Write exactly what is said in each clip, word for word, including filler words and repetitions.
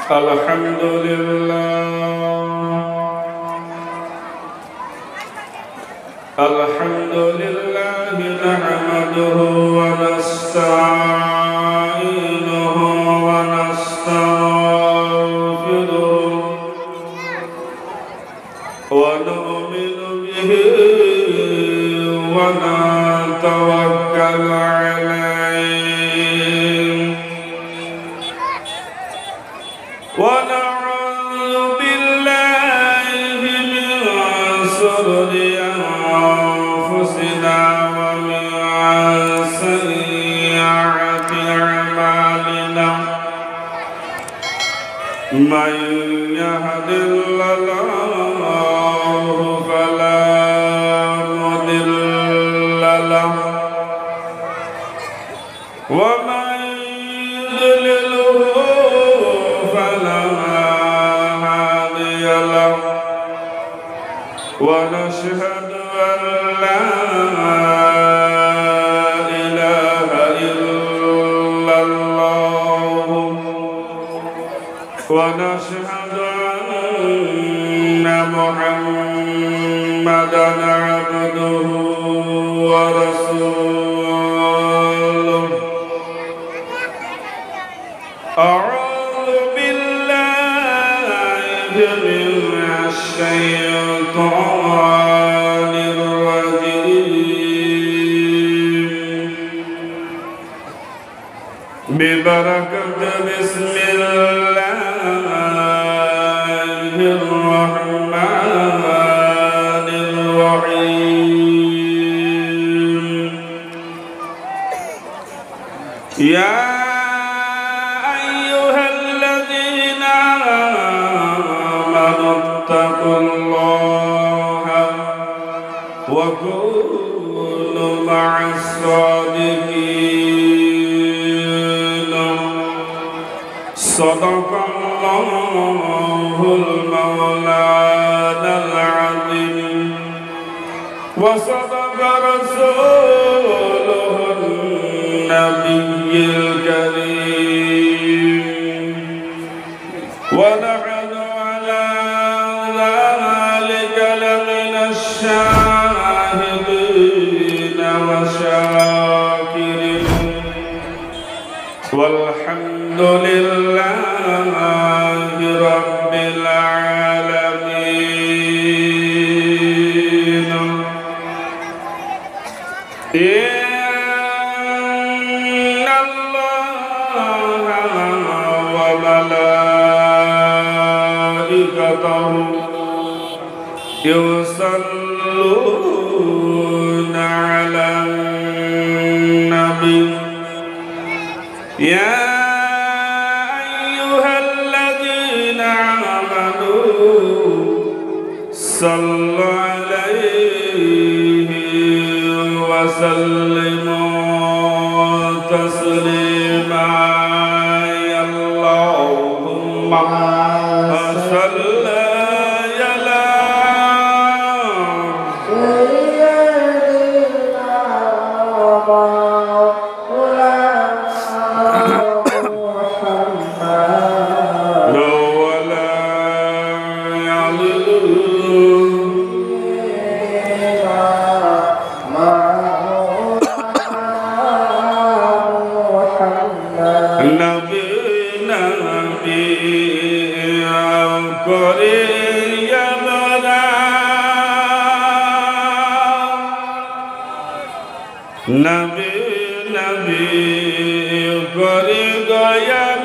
الحمد لله الحمد لله نحمده ونستعينه ونستغفره ونؤمن به ونتوكل عليه ونعوذ بالله من شرور أنفسنا ومن سيئات أعمالنا من يهد الله فلا مضل له ومن يضلله فلا هادي له ونشهد أن لا إله إلا الله ونشهد أن محمدا عبده ورسوله أعوذ بالله من الشيطان الرجيم ببركة بسم الله الرحمن الرحيم يا اتقوا الله وكونوا مع الصادقين صدق الله المولانا العظيم وصدق رسوله النبي الكريم ونحن الشاهدين وشاكرين والحمد لله رب العالمين إن الله وملائكته يصلون على النبي يا أيها الذين آمنوا صلوا عليه وسلموا تسليما يا اللهم صل नबी नबी करे गया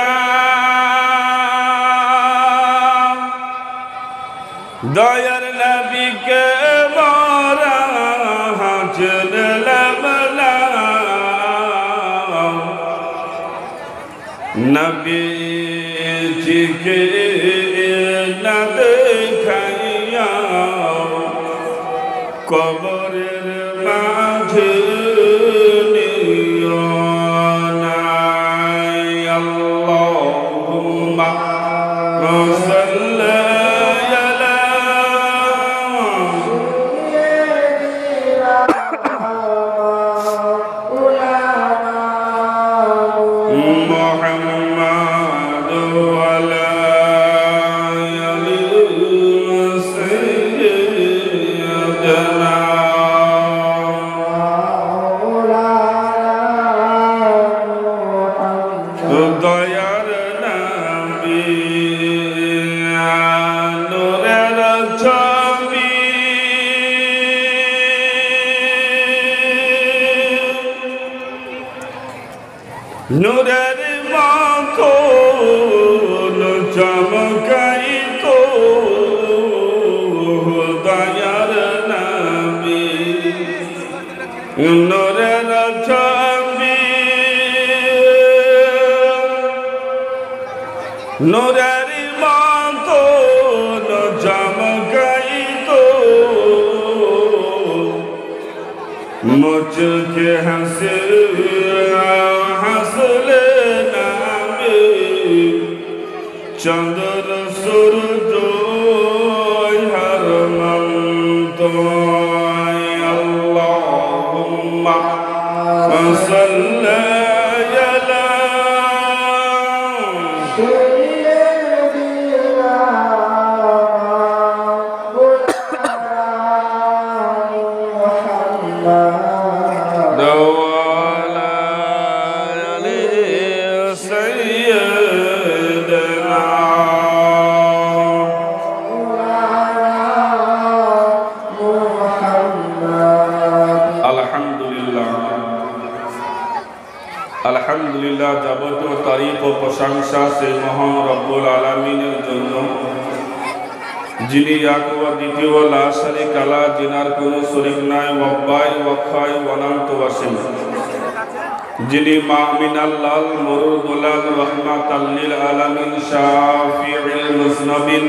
दयर नबी के मारा चल लबला नबी जी के न देखैया कबर माझे अल्लाहुम्मा सल्ली अला मुहम्मद দয়ার নবী নূরের ছবি নূরের মাখন চমকাইতো দয়ার নবী নূরের ছবি নূরের মাখন চমকাইতো মুঝকে হাসে হাসলে নামে চন্দ্র সূর্য হর মন্ত আল্লাহুম্মা সাল্লি আলা আলহামদুলিল্লাহ। যাবতীয় তারিফ ও প্রশংসা সেই মহান রব্বুল আলামিনের জন্য, যিনি এক ও দ্বিতীয় লা শারীকা লাহু, যিনার কোনো শরীক নাই, ওয়াব্বাই ওয়াখাই ওয়ানান্ত ওয়াসিম, যিনি মামিনাল লাল মুরুদুলাল রহমাতাল লিল আলামিন শাফিউল মুজনবিন,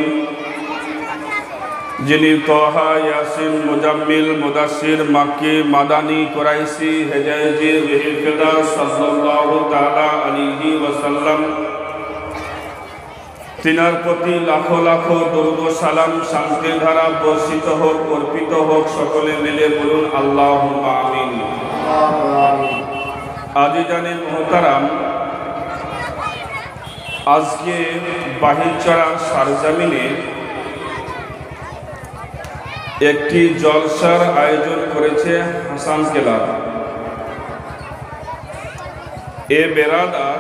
যিনি তহা ইয়াসিন মুজাম্মিল মুদাসসির মাক্কি মাদানী কুরাইশি হেজাজি বিহিফিদা সাল্লাল্লাহু তাআলা আলাইহি ওয়াসাল্লাম, তিনার প্রতি লাখো লাখো দরুদ ও সালাম শান্তির ধারা বর্ষিত হোক, অর্পিত হোক। সকলে মিলে বলুন আল্লাহুম্মা আমিন। আজিজানে মুহতারাম, আজকে বাহিরচড়া সারজামিনে একটি জলসার আয়োজন করেছে হাসান ক্লাব। এ বেরাদার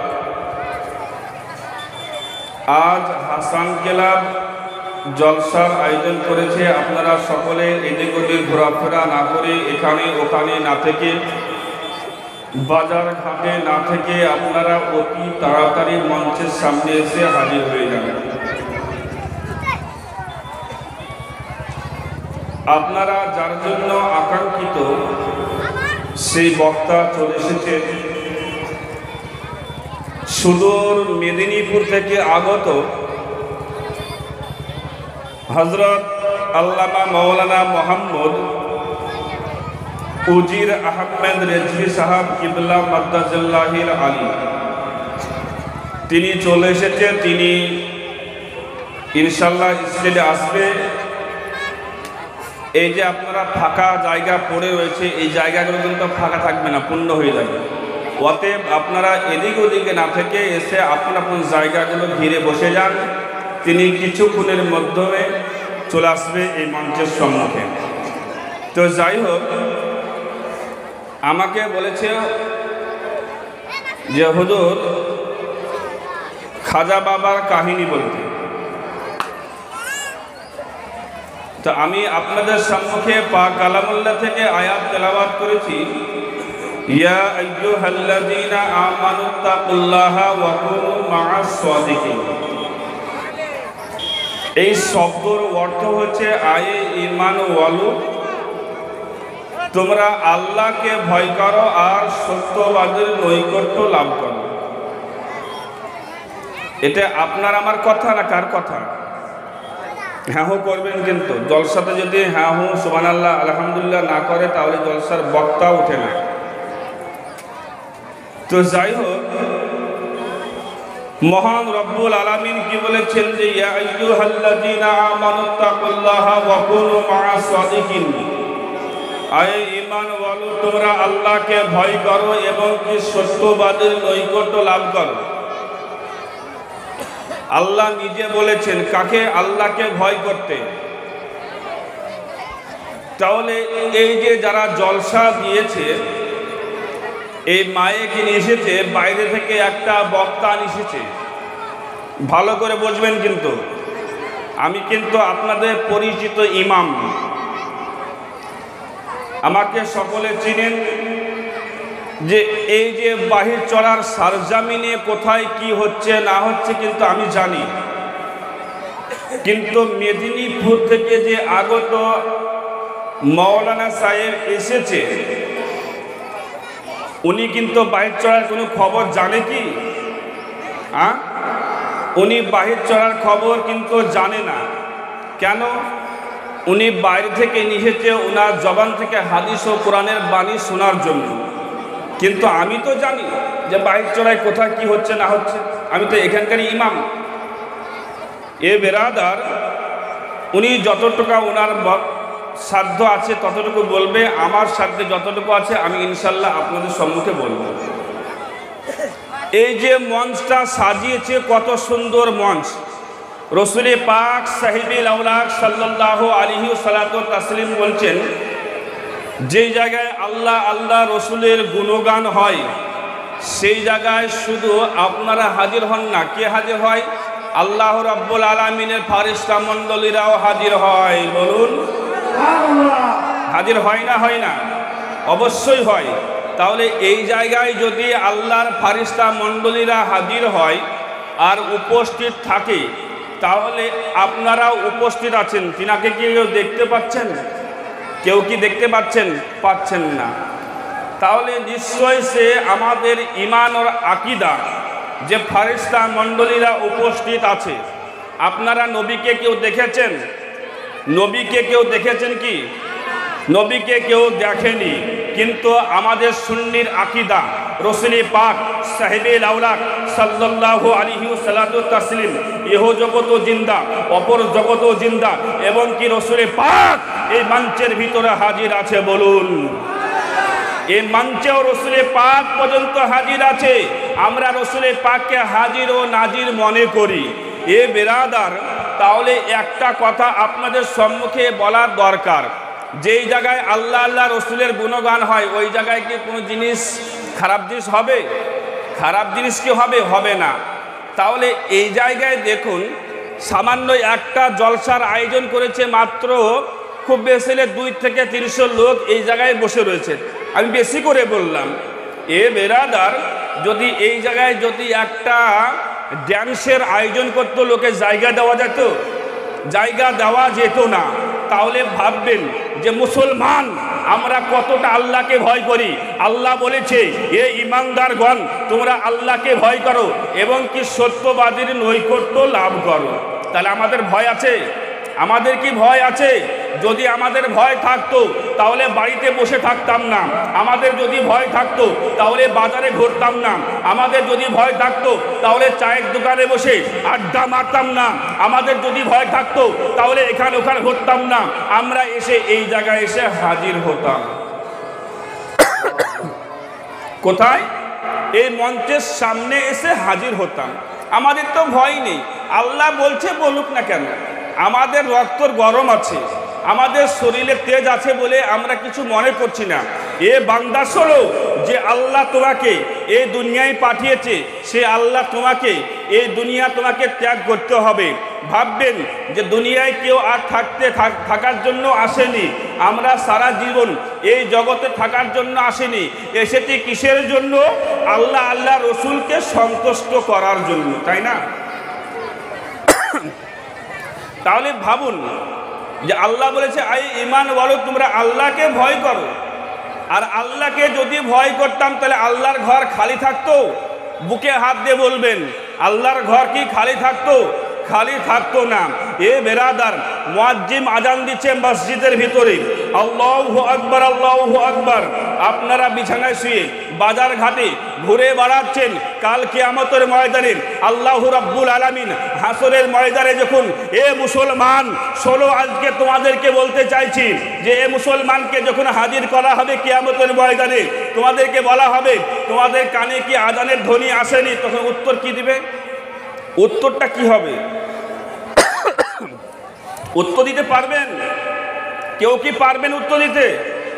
আজ হাসান ক্লাব জলসার আয়োজন করেছে। আপনারা সকলে এদিক ওদিক ঘোরাফেরা না করে, এখানে ওখানে না থেকে, বাজার ঘাটে না থেকে আপনারা অতি তাড়াতাড়ি মঞ্চের সামনে এসে হাজির হয়ে যাবেন। আপনারা যার জন্য আকাঙ্ক্ষিত সেই বক্তা চলে এসেছে। সুদূর মেদিনীপুর থেকে আগত হযরত আল্লামা মাওলানা মোহাম্মদ উজির আহমেদ রেজভী সাহাব কিবলা মাদ্দাজাল্লাহিল আলী, তিনি চলে এসেছে। তিনি ইনশাল্লাহ স্টেজে আসবে। এই যে আপনারা ফাঁকা জায়গা পড়ে রয়েছে, এই জায়গাগুলো কিন্তু ফাঁকা থাকবে না, পূর্ণ হয়ে যাবে। অতএব আপনারা এদিক ওদিকে না থেকে এসে আপন আপন জায়গাগুলো ঘিরে বসে যান। তিনি কিছুক্ষণের মাধ্যমে চলে আসবে এই মঞ্চের সম্মুখে। তো যাই হোক, আমাকে বলেছে যে হুজুর খাজা বাবার কাহিনী বলতে। তো আমি আপনাদের সম্মুখে পাক কালামুল্লাহ থেকে আয়াত তেলাওয়াত করেছি, ইয়া আইয়ুহাল্লাযীনা আমানুত্তাকুল্লাহা ওয়া কুনু মা'আস সাদিকিন। এই শব্দের অর্থ হচ্ছে আয়ে ঈমান ওয়ালু, তোমরা আল্লাহকে ভয় করো আর সত্যবাদীর নৈকট্য লাভ করো। এটা আপনার আমার কথা না কার কথা? হ্যাঁ হু করবেন, কিন্তু জলসাতে যদি হ্যাঁ হু সুবহানাল্লাহ আলহামদুলিল্লাহ না করে তাহলে জলসার বক্তা ওঠে না। তো যাই হোক, মহান রব্বুল আলামিন কি বলেছেন যে ইয়া আইয়ুহাল্লাযীনা আমানুত্তাকুল্লাহা ওয়া কুনু মা'আস সাদিকিন। আয়ে ঈমান ওয়ালো, তোমরা আল্লাহকে ভয় করো এবং কি সত্যবাদীর নৈকট্য লাভ করো। আল্লাহ নিজে বলেছেন কাকে? আল্লাহকে ভয় করতে। তাহলে এই যে যারা জলসা দিয়েছে এই মাইক নিয়ে এসেছে বাইরে থেকে একটা বক্তা এসেছে, ভালো করে বুঝবেন। কিন্তু আমি কিন্তু আপনাদের পরিচিত ইমাম, আমাকে সকলে চিনেন। যে এই যে বাহির চড়ার সারজামিনে কোথায় কি হচ্ছে না হচ্ছে কিন্তু আমি জানি। কিন্তু মেদিনীপুর থেকে যে আগত মাওলানা সাহেব এসেছে, উনি কিন্তু বাহির চড়ার কোনো খবর জানে কি? হ্যাঁ, উনি বাহির চড়ার খবর কিন্তু জানে না। কেন? উনি বাইরে থেকে এসেছে ওনার জবান থেকে হাদিস ও কোরআনের বাণী শোনার জন্য। কিন্তু আমি তো জানি যে বাহির চড়ায় কোথায় কি হচ্ছে না হচ্ছে, আমি তো এখানকার ইমাম। এ বেরাদার, উনি যতটুকু ওনার সাধ্য আছে ততটুকু বলবে, আমার সাধ্যে যতটুকু আছে আমি ইনশাল্লাহ আপনাদের সম্মুখে বলবো। এই যে মঞ্চটা সাজিয়েছে, কত সুন্দর মঞ্চ। রসুল পাক সাহিবুল আওলাদ সাল্লাল্লাহু আলাইহি সাল্লাতু তাসলিম বলছেন, যেই জায়গায় আল্লাহ আল্লাহ রসুলের গুণগান হয় সেই জায়গায় শুধু আপনারা হাজির হন না, কে হাজির হয়? আল্লাহ রাব্বুল আলামিনের ফারিস্তা মণ্ডলীরাও হাজির হয়। বলুন, হাজির হয় না? হয় না? অবশ্যই হয়। তাহলে এই জায়গায় যদি আল্লাহর ফারিস্তা মণ্ডলীরা হাজির হয় আর উপস্থিত থাকে, তাহলে আপনারাও উপস্থিত আছেন। তিনাকে কি কেউ দেখতে পাচ্ছেন? কেউ কি দেখতে পাচ্ছেন? পাচ্ছেন না। তাহলে নিশ্চয় সে আমাদের ঈমান ও আকীদা যে ফারিস্তা মণ্ডলীরা উপস্থিত আছে। আপনারা নবীকে কেউ দেখেছেন? নবীকে কেউ দেখেছেন কি? নবীকে কেউ দেখেনি। কিন্তু আমাদের সুন্নির আকীদা, রসুল পাক সাহিবুল আওলাদ সাল্লাল্লাহু আলাইহি সাল্লাতু তাসলিম ইহ জগত জিন্দা, অপর জগত জিন্দা, এবং কি রসুল পাক এই মঞ্চের ভিতরে হাজির আছে। বলুন, এই মঞ্চেও রসুল পাক পর্যন্ত হাজির আছে। আমরা রসুল পাককে হাজির ও নাজির মনে করি। এ বেরাদার, তাহলে একটা কথা আপনাদের সম্মুখে বলার দরকার, যেই জায়গায় আল্লাহ আল্লাহ রসুলের গুণগান হয় ওই জায়গায় কি কোনো জিনিস খারাপ জিনিস হবে? খারাপ জিনিস কি হবে? হবে না। তাহলে এই জায়গায় দেখুন, সামান্য একটা জলসার আয়োজন করেছে, মাত্র খুব বেশি হলে দুই থেকে তিনশো লোক এই জায়গায় বসে রয়েছে। আমি বেশি করে বললাম। এ বেরাদার, যদি এই জায়গায় যদি একটা ড্যান্সের আয়োজন করতো, লোকে জায়গা দেওয়া যেত? জায়গা দেওয়া যেত না। তাহলে ভাববেন যে মুসলমান আমরা কতটা আল্লাহকে ভয় করি। আল্লাহ বলেছে, এ ঈমানদারগণ তোমরা আল্লাহকে ভয় করো এবং কি সত্যবাদীর নৈকট্য লাভ করো। তাহলে আমাদের ভয় আছে? আমাদের কি ভয় আছে? যদি আমাদের ভয় থাকতো তাহলে বাড়িতে বসে থাকতাম না। আমাদের যদি ভয় থাকতো তাহলে বাজারে ঘুরতাম না। আমাদের যদি ভয় থাকতো তাহলে চায়ের দোকানে বসে আড্ডা মারতাম না। আমাদের যদি ভয় থাকতো তাহলে এখানে ওখানে ঘুরতাম না। আমরা এসে এই জায়গায় এসে হাজির হতাম। কোথায়? এই মঞ্চের সামনে এসে হাজির হতাম। আমাদের তো ভয় নেই। আল্লাহ বলছে বলুক না কেন, আমাদের রক্তর গরম আছে, আমাদের শরীরে তেজ আছে বলে আমরা কিছু মনে করছি না। এ বান্দা শোনো, যে আল্লাহ তোমাকে এই দুনিয়ায় পাঠিয়েছে, সে আল্লাহ তোমাকে এই দুনিয়া তোমাকে ত্যাগ করতে হবে। ভাববেন যে দুনিয়ায় কেউ আর থাকতে থাকার জন্য আসেনি। আমরা সারা জীবন এই জগতে থাকার জন্য আসেনি, এসেছি কিসের জন্য? আল্লাহ আল্লাহ রসুলকে সন্তুষ্ট করার জন্য, তাই না? তাহলে ভাবুন যে আল্লাহ বলেছে, আই ঈমান বলো তোমরা আল্লাহকে ভয় করো। আর আল্লাহকে যদি ভয় করতাম তাহলে আল্লাহর ঘর খালি থাকতো? বুকে হাত দিয়ে বলবেন, আল্লাহর ঘর কি খালি থাকতো? খালি থাকতো না। এ বেরাদার, মুয়াজ্জিন আজান দিচ্ছে মসজিদের ভিতরে, আল্লাহু আকবার আল্লাহু আকবার। আপনারা বিছানায় শুয়ে বাজার ঘাটে ঘুরে বেড়াচ্ছেন। কাল কিয়ামতের ময়দানে আল্লাহ রাব্বুল আলামিন হাসরের ময়দানে যখন, এ মুসলমান শোনো, আজকে তোমাদেরকে বলতে চাইছি যে এ মুসলমানকে যখন হাজির করা হবে কিয়ামতের ময়দানে, তোমাদেরকে বলা হবে তোমাদের কানে কি আজানের ধ্বনি আসেনি? তখন উত্তর কি দিবে? উত্তরটা কি হবে? উত্তর দিতে পারবেন? কেউ কি পারবেন উত্তর দিতে?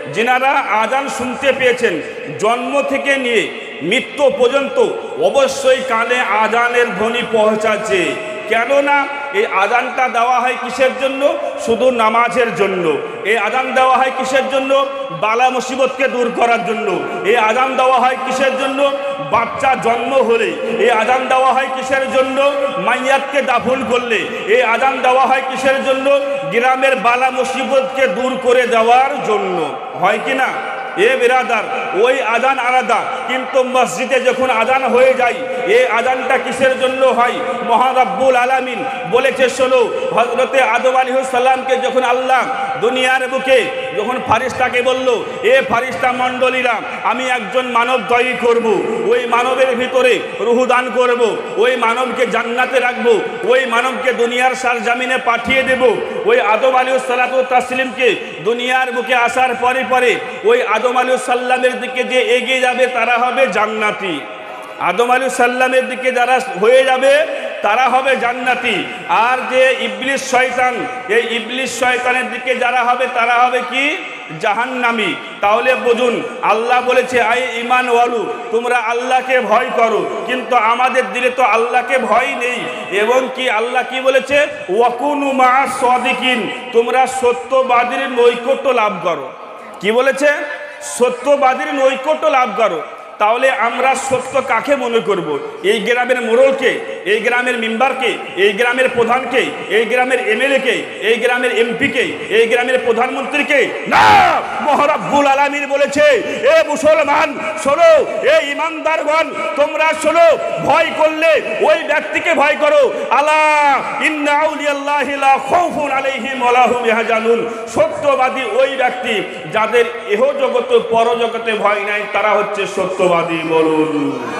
যিনারা আজান শুনতে পেয়েছেন জন্ম থেকে নিয়ে মৃত্যু পর্যন্ত অবশ্যই কানে আজানের ধ্বনি পৌঁছাচ্ছে। কেননা এই আজানটা দেওয়া হয় কিসের জন্য? শুধু নামাজের জন্য। এই আজান দেওয়া হয় কিসের জন্য? বালা মুসিবতকে দূর করার জন্য। এই আজান দেওয়া হয় কিসের জন্য? বাচ্চা জন্ম হলে। এই আজান দেওয়া হয় কিসের জন্য? মাইয়াতকে দাফন করলে। এই আজান দেওয়া হয় কিসের জন্য? গ্রামের বালা মুসিবতকে দূর করে দেওয়ার জন্য। হয় কি না? এ বিরাদার, ওই আজান আলাদা, কিন্তু মসজিদে যখন আজান হয়ে যায় এই আজানটা কিসের জন্য হয়? মহান রব্বুল আলামিন বলেছে শোনো, হযরতে আদম আলাইহিস সালামকে যখন আল্লাহ দুনিয়ার বুকে যখন ফারিস্তাকে বলল, এ ফারিস্তা মণ্ডলীরা, আমি একজন মানব তৈরি করব, ওই মানবের ভিতরে রূহ দান করব, ওই মানবকে জান্নাতে রাখবো, ওই মানবকে দুনিয়ার সরজমিনে পাঠিয়ে দেব। ওই আদম আলাইহিস সালাতু তাসলিমকে দুনিয়ার বুকে আসার পরে পরে ওই আদম আলাইহিস সালামের দিকে যে এগিয়ে যাবে তারা হবে জান্নাতি। আদম আলাইহিস সালামের দিকে যারা হয়ে যাবে তারা হবে জান্নাতি। আর যে ইবলিস শয়তান, এই ইবলিস শয়তানের দিকে যারা হবে তারা হবে কি? জাহান্নামী। তাহলে বুঝুন, আল্লাহ বলেছে আই ঈমান ওয়ালু, তোমরা আল্লাহকে ভয় করো, কিন্তু আমাদের দিলে তো আল্লাহকে ভয় নেই। এবং কি আল্লাহ কি বলেছে? ওয়াকুনু মা'আস সাদিকিন, তোমরা সত্যবাদীর নৈকট্য লাভ করো। কি বলেছে? সত্যবাদীর নৈকট্য লাভ করো। তাহলে আমরা সত্য কাকে মনে করব? এই গ্রামের মোড়লকে, এই গ্রামের মেম্বারকে, এই গ্রামের প্রধানকে, এই গ্রামের এমএলএকে, এই গ্রামের এমপিকে, এই গ্রামের প্রধানমন্ত্রীকে? না, মহান রব্বুল আলামিন বলেছে, এ মুসলমান শোনো, এ ইমানদারগণ তোমরা শোনো, ভয় করলে ওই ব্যক্তিকে ভয় করো। আলা ইন্না আউলিয়াল্লাহি লা খাউফুন আলাইহিম ওয়া লা হুম ইয়াহজানুন, সত্যবাদী ওই ব্যক্তি যাদের ইহ জগতে পরজগতে ভয় নাই, তারা হচ্ছে সত্য। বলুন,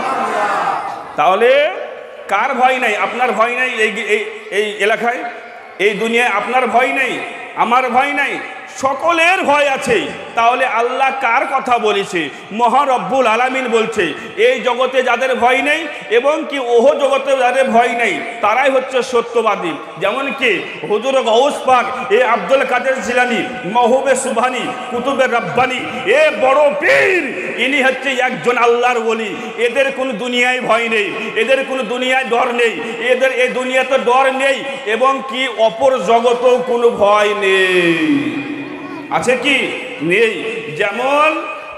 তাহলে কার ভয় নাই? আপনার ভয় নাই এই এই এলাকায়, এই দুনিয়ায় আপনার ভয় নাই, আমার ভয় নাই, সকলের ভয় আছে। তাহলে আল্লাহ কার কথা বলেছে? মহান রব্বুল আলামিন বলছে, এই জগতে যাদের ভয় নেই এবং কি ওহ জগতে যাদের ভয় নেই তারাই হচ্ছে সত্যবাদী। যেমন কি হুজুর গৌস পাক, এ আব্দুল কাদের জিলানী, মাহবুবে সুবহানী, কুতুবে রব্বানী, এ বড় পীর, ইনি হচ্ছে একজন আল্লাহর ওলি। এদের কোনো দুনিয়ায় ভয় নেই, এদের কোনো দুনিয়ায় ডর নেই, এদের এই দুনিয়াতে ডর নেই এবং কি অপর জগতেও কোনো ভয় নেই। আছে কি? নেই। যেমন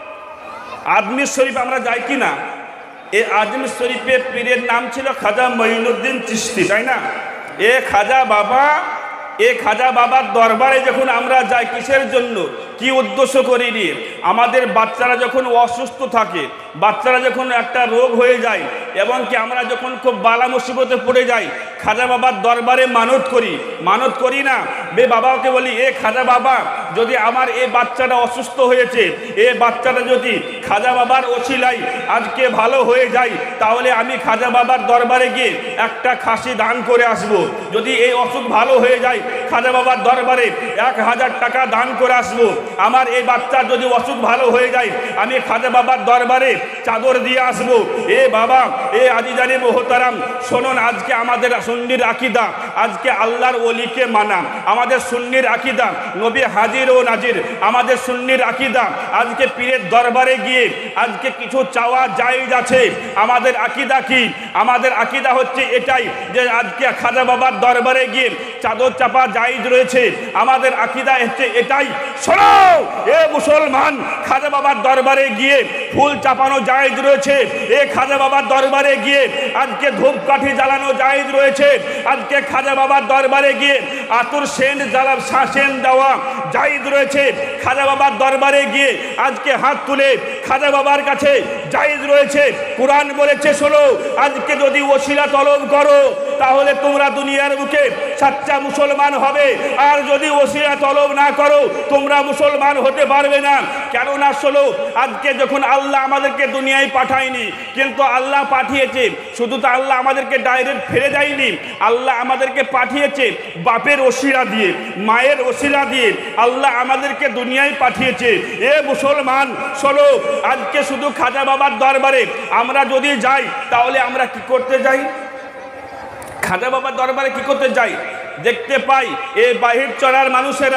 আজমির শরীফ আমরা যাই কি না? এই আজমির শরীফে পীরের নাম ছিল খাজা মঈনুদ্দিন চিশতি, তাই না? এ খাজা বাবা, এ খাজা বাবার দরবারে যখন আমরা যাই কিসের জন্য? কি উদ্দেশ্য করি নিয়ে? আমাদের বাচ্চারা যখন অসুস্থ থাকে, বাচ্চারা যখন একটা রোগ হয়ে যায় এবং কি আমরা যখন খুব বালা মুসিবতে পড়ে যাই, খাজা বাবার দরবারে মানত করি। মানত করি না? বে বাবাকে বলি, এ খাজা বাবা, যদি আমার এই বাচ্চাটা অসুস্থ হয়েছে, এ বাচ্চাটা যদি খাজা বাবার ওসিলায় আজকে ভালো হয়ে যায়, তাহলে আমি খাজা বাবার দরবারে গিয়ে একটা খাসি দান করে আসব। যদি এই অসুখ ভালো হয়ে যায়, খাজা বাবার দরবারে এক হাজার টাকা দান করে আসবো। আমার এই বাচ্চার যদি অসুখ ভালো হয়ে যায়, আমি খাজা বাবার দরবারে চাদর দিয়ে আসবো। এ বাবা, এ আজিজানি মোহতারাম, শোনুন, আজকে আমাদের সুন্নির আকীদা, আজকে আল্লাহর ওলিকে মানা, আমাদের সুন্নির আকীদা নবী হাজির ও নাজির, আমাদের সুন্নির আকীদা আজকে পীরের দরবারে গিয়ে আজকে কিছু চাওয়া জায়েজ আছে। আমাদের আকীদা কি? আমাদের আকীদা হচ্ছে এটাই যে আজকে খাজা বাবার দরবারে গিয়ে চাদর চাপা জায়েজ রয়েছে। আমাদের আকীদা হচ্ছে এটাই। শোনো এ মুসলমান, খাজা বাবার দরবারে গিয়ে ফুল চাপানো জায়েজ রয়েছে। এ খাজা বাবার দরবারে গিয়ে আজকে ধূপকাঠি জ্বালানো জায়েজ রয়েছে। আজকে খাজা বাবার দরবারে গিয়ে আতর সেন্ট জ্বালা সেন্ট দেওয়া জায়েজ রয়েছে। খাজা বাবার দরবারে গিয়ে আজকে হাত তুলে খাজা বাবার কাছে জায়েজ রয়েছে। কুরআন বলেছে, শোনো, আজকে যদি ওসিলা তলব করো তাহলে তোমরা দুনিয়ার বুকে সচ্চা মুসলমান হবে, আর যদি ওসিলা তলব না করো তোমরা মুসলমান হতে পারবে না। কেননা শোনো, আজকে যখন আল্লাহ আমাদেরকে দুনিয়ায় পাঠায়নি, কিন্তু আল্লাহ পাঠিয়েছে, শুধু তো আল্লাহ আমাদেরকে ডাইরেক্ট ফেলে দেয়নি, আল্লাহ আমাদেরকে পাঠিয়েছে বাপের ওসিলা দিয়ে, মায়ের ওসিলা দিয়ে আল্লাহ আমাদেরকে দুনিয়ায় পাঠিয়েছে। এ মুসলমান শোনো, আজকে শুধু খাজা বাবার দরবারে আমরা যদি যাই তাহলে আমরা কি করতে যাই? খাজা বাবার দরবারে কি করতে যাই? দেখতে পাই এই বাহির চড়ার মানুষেরা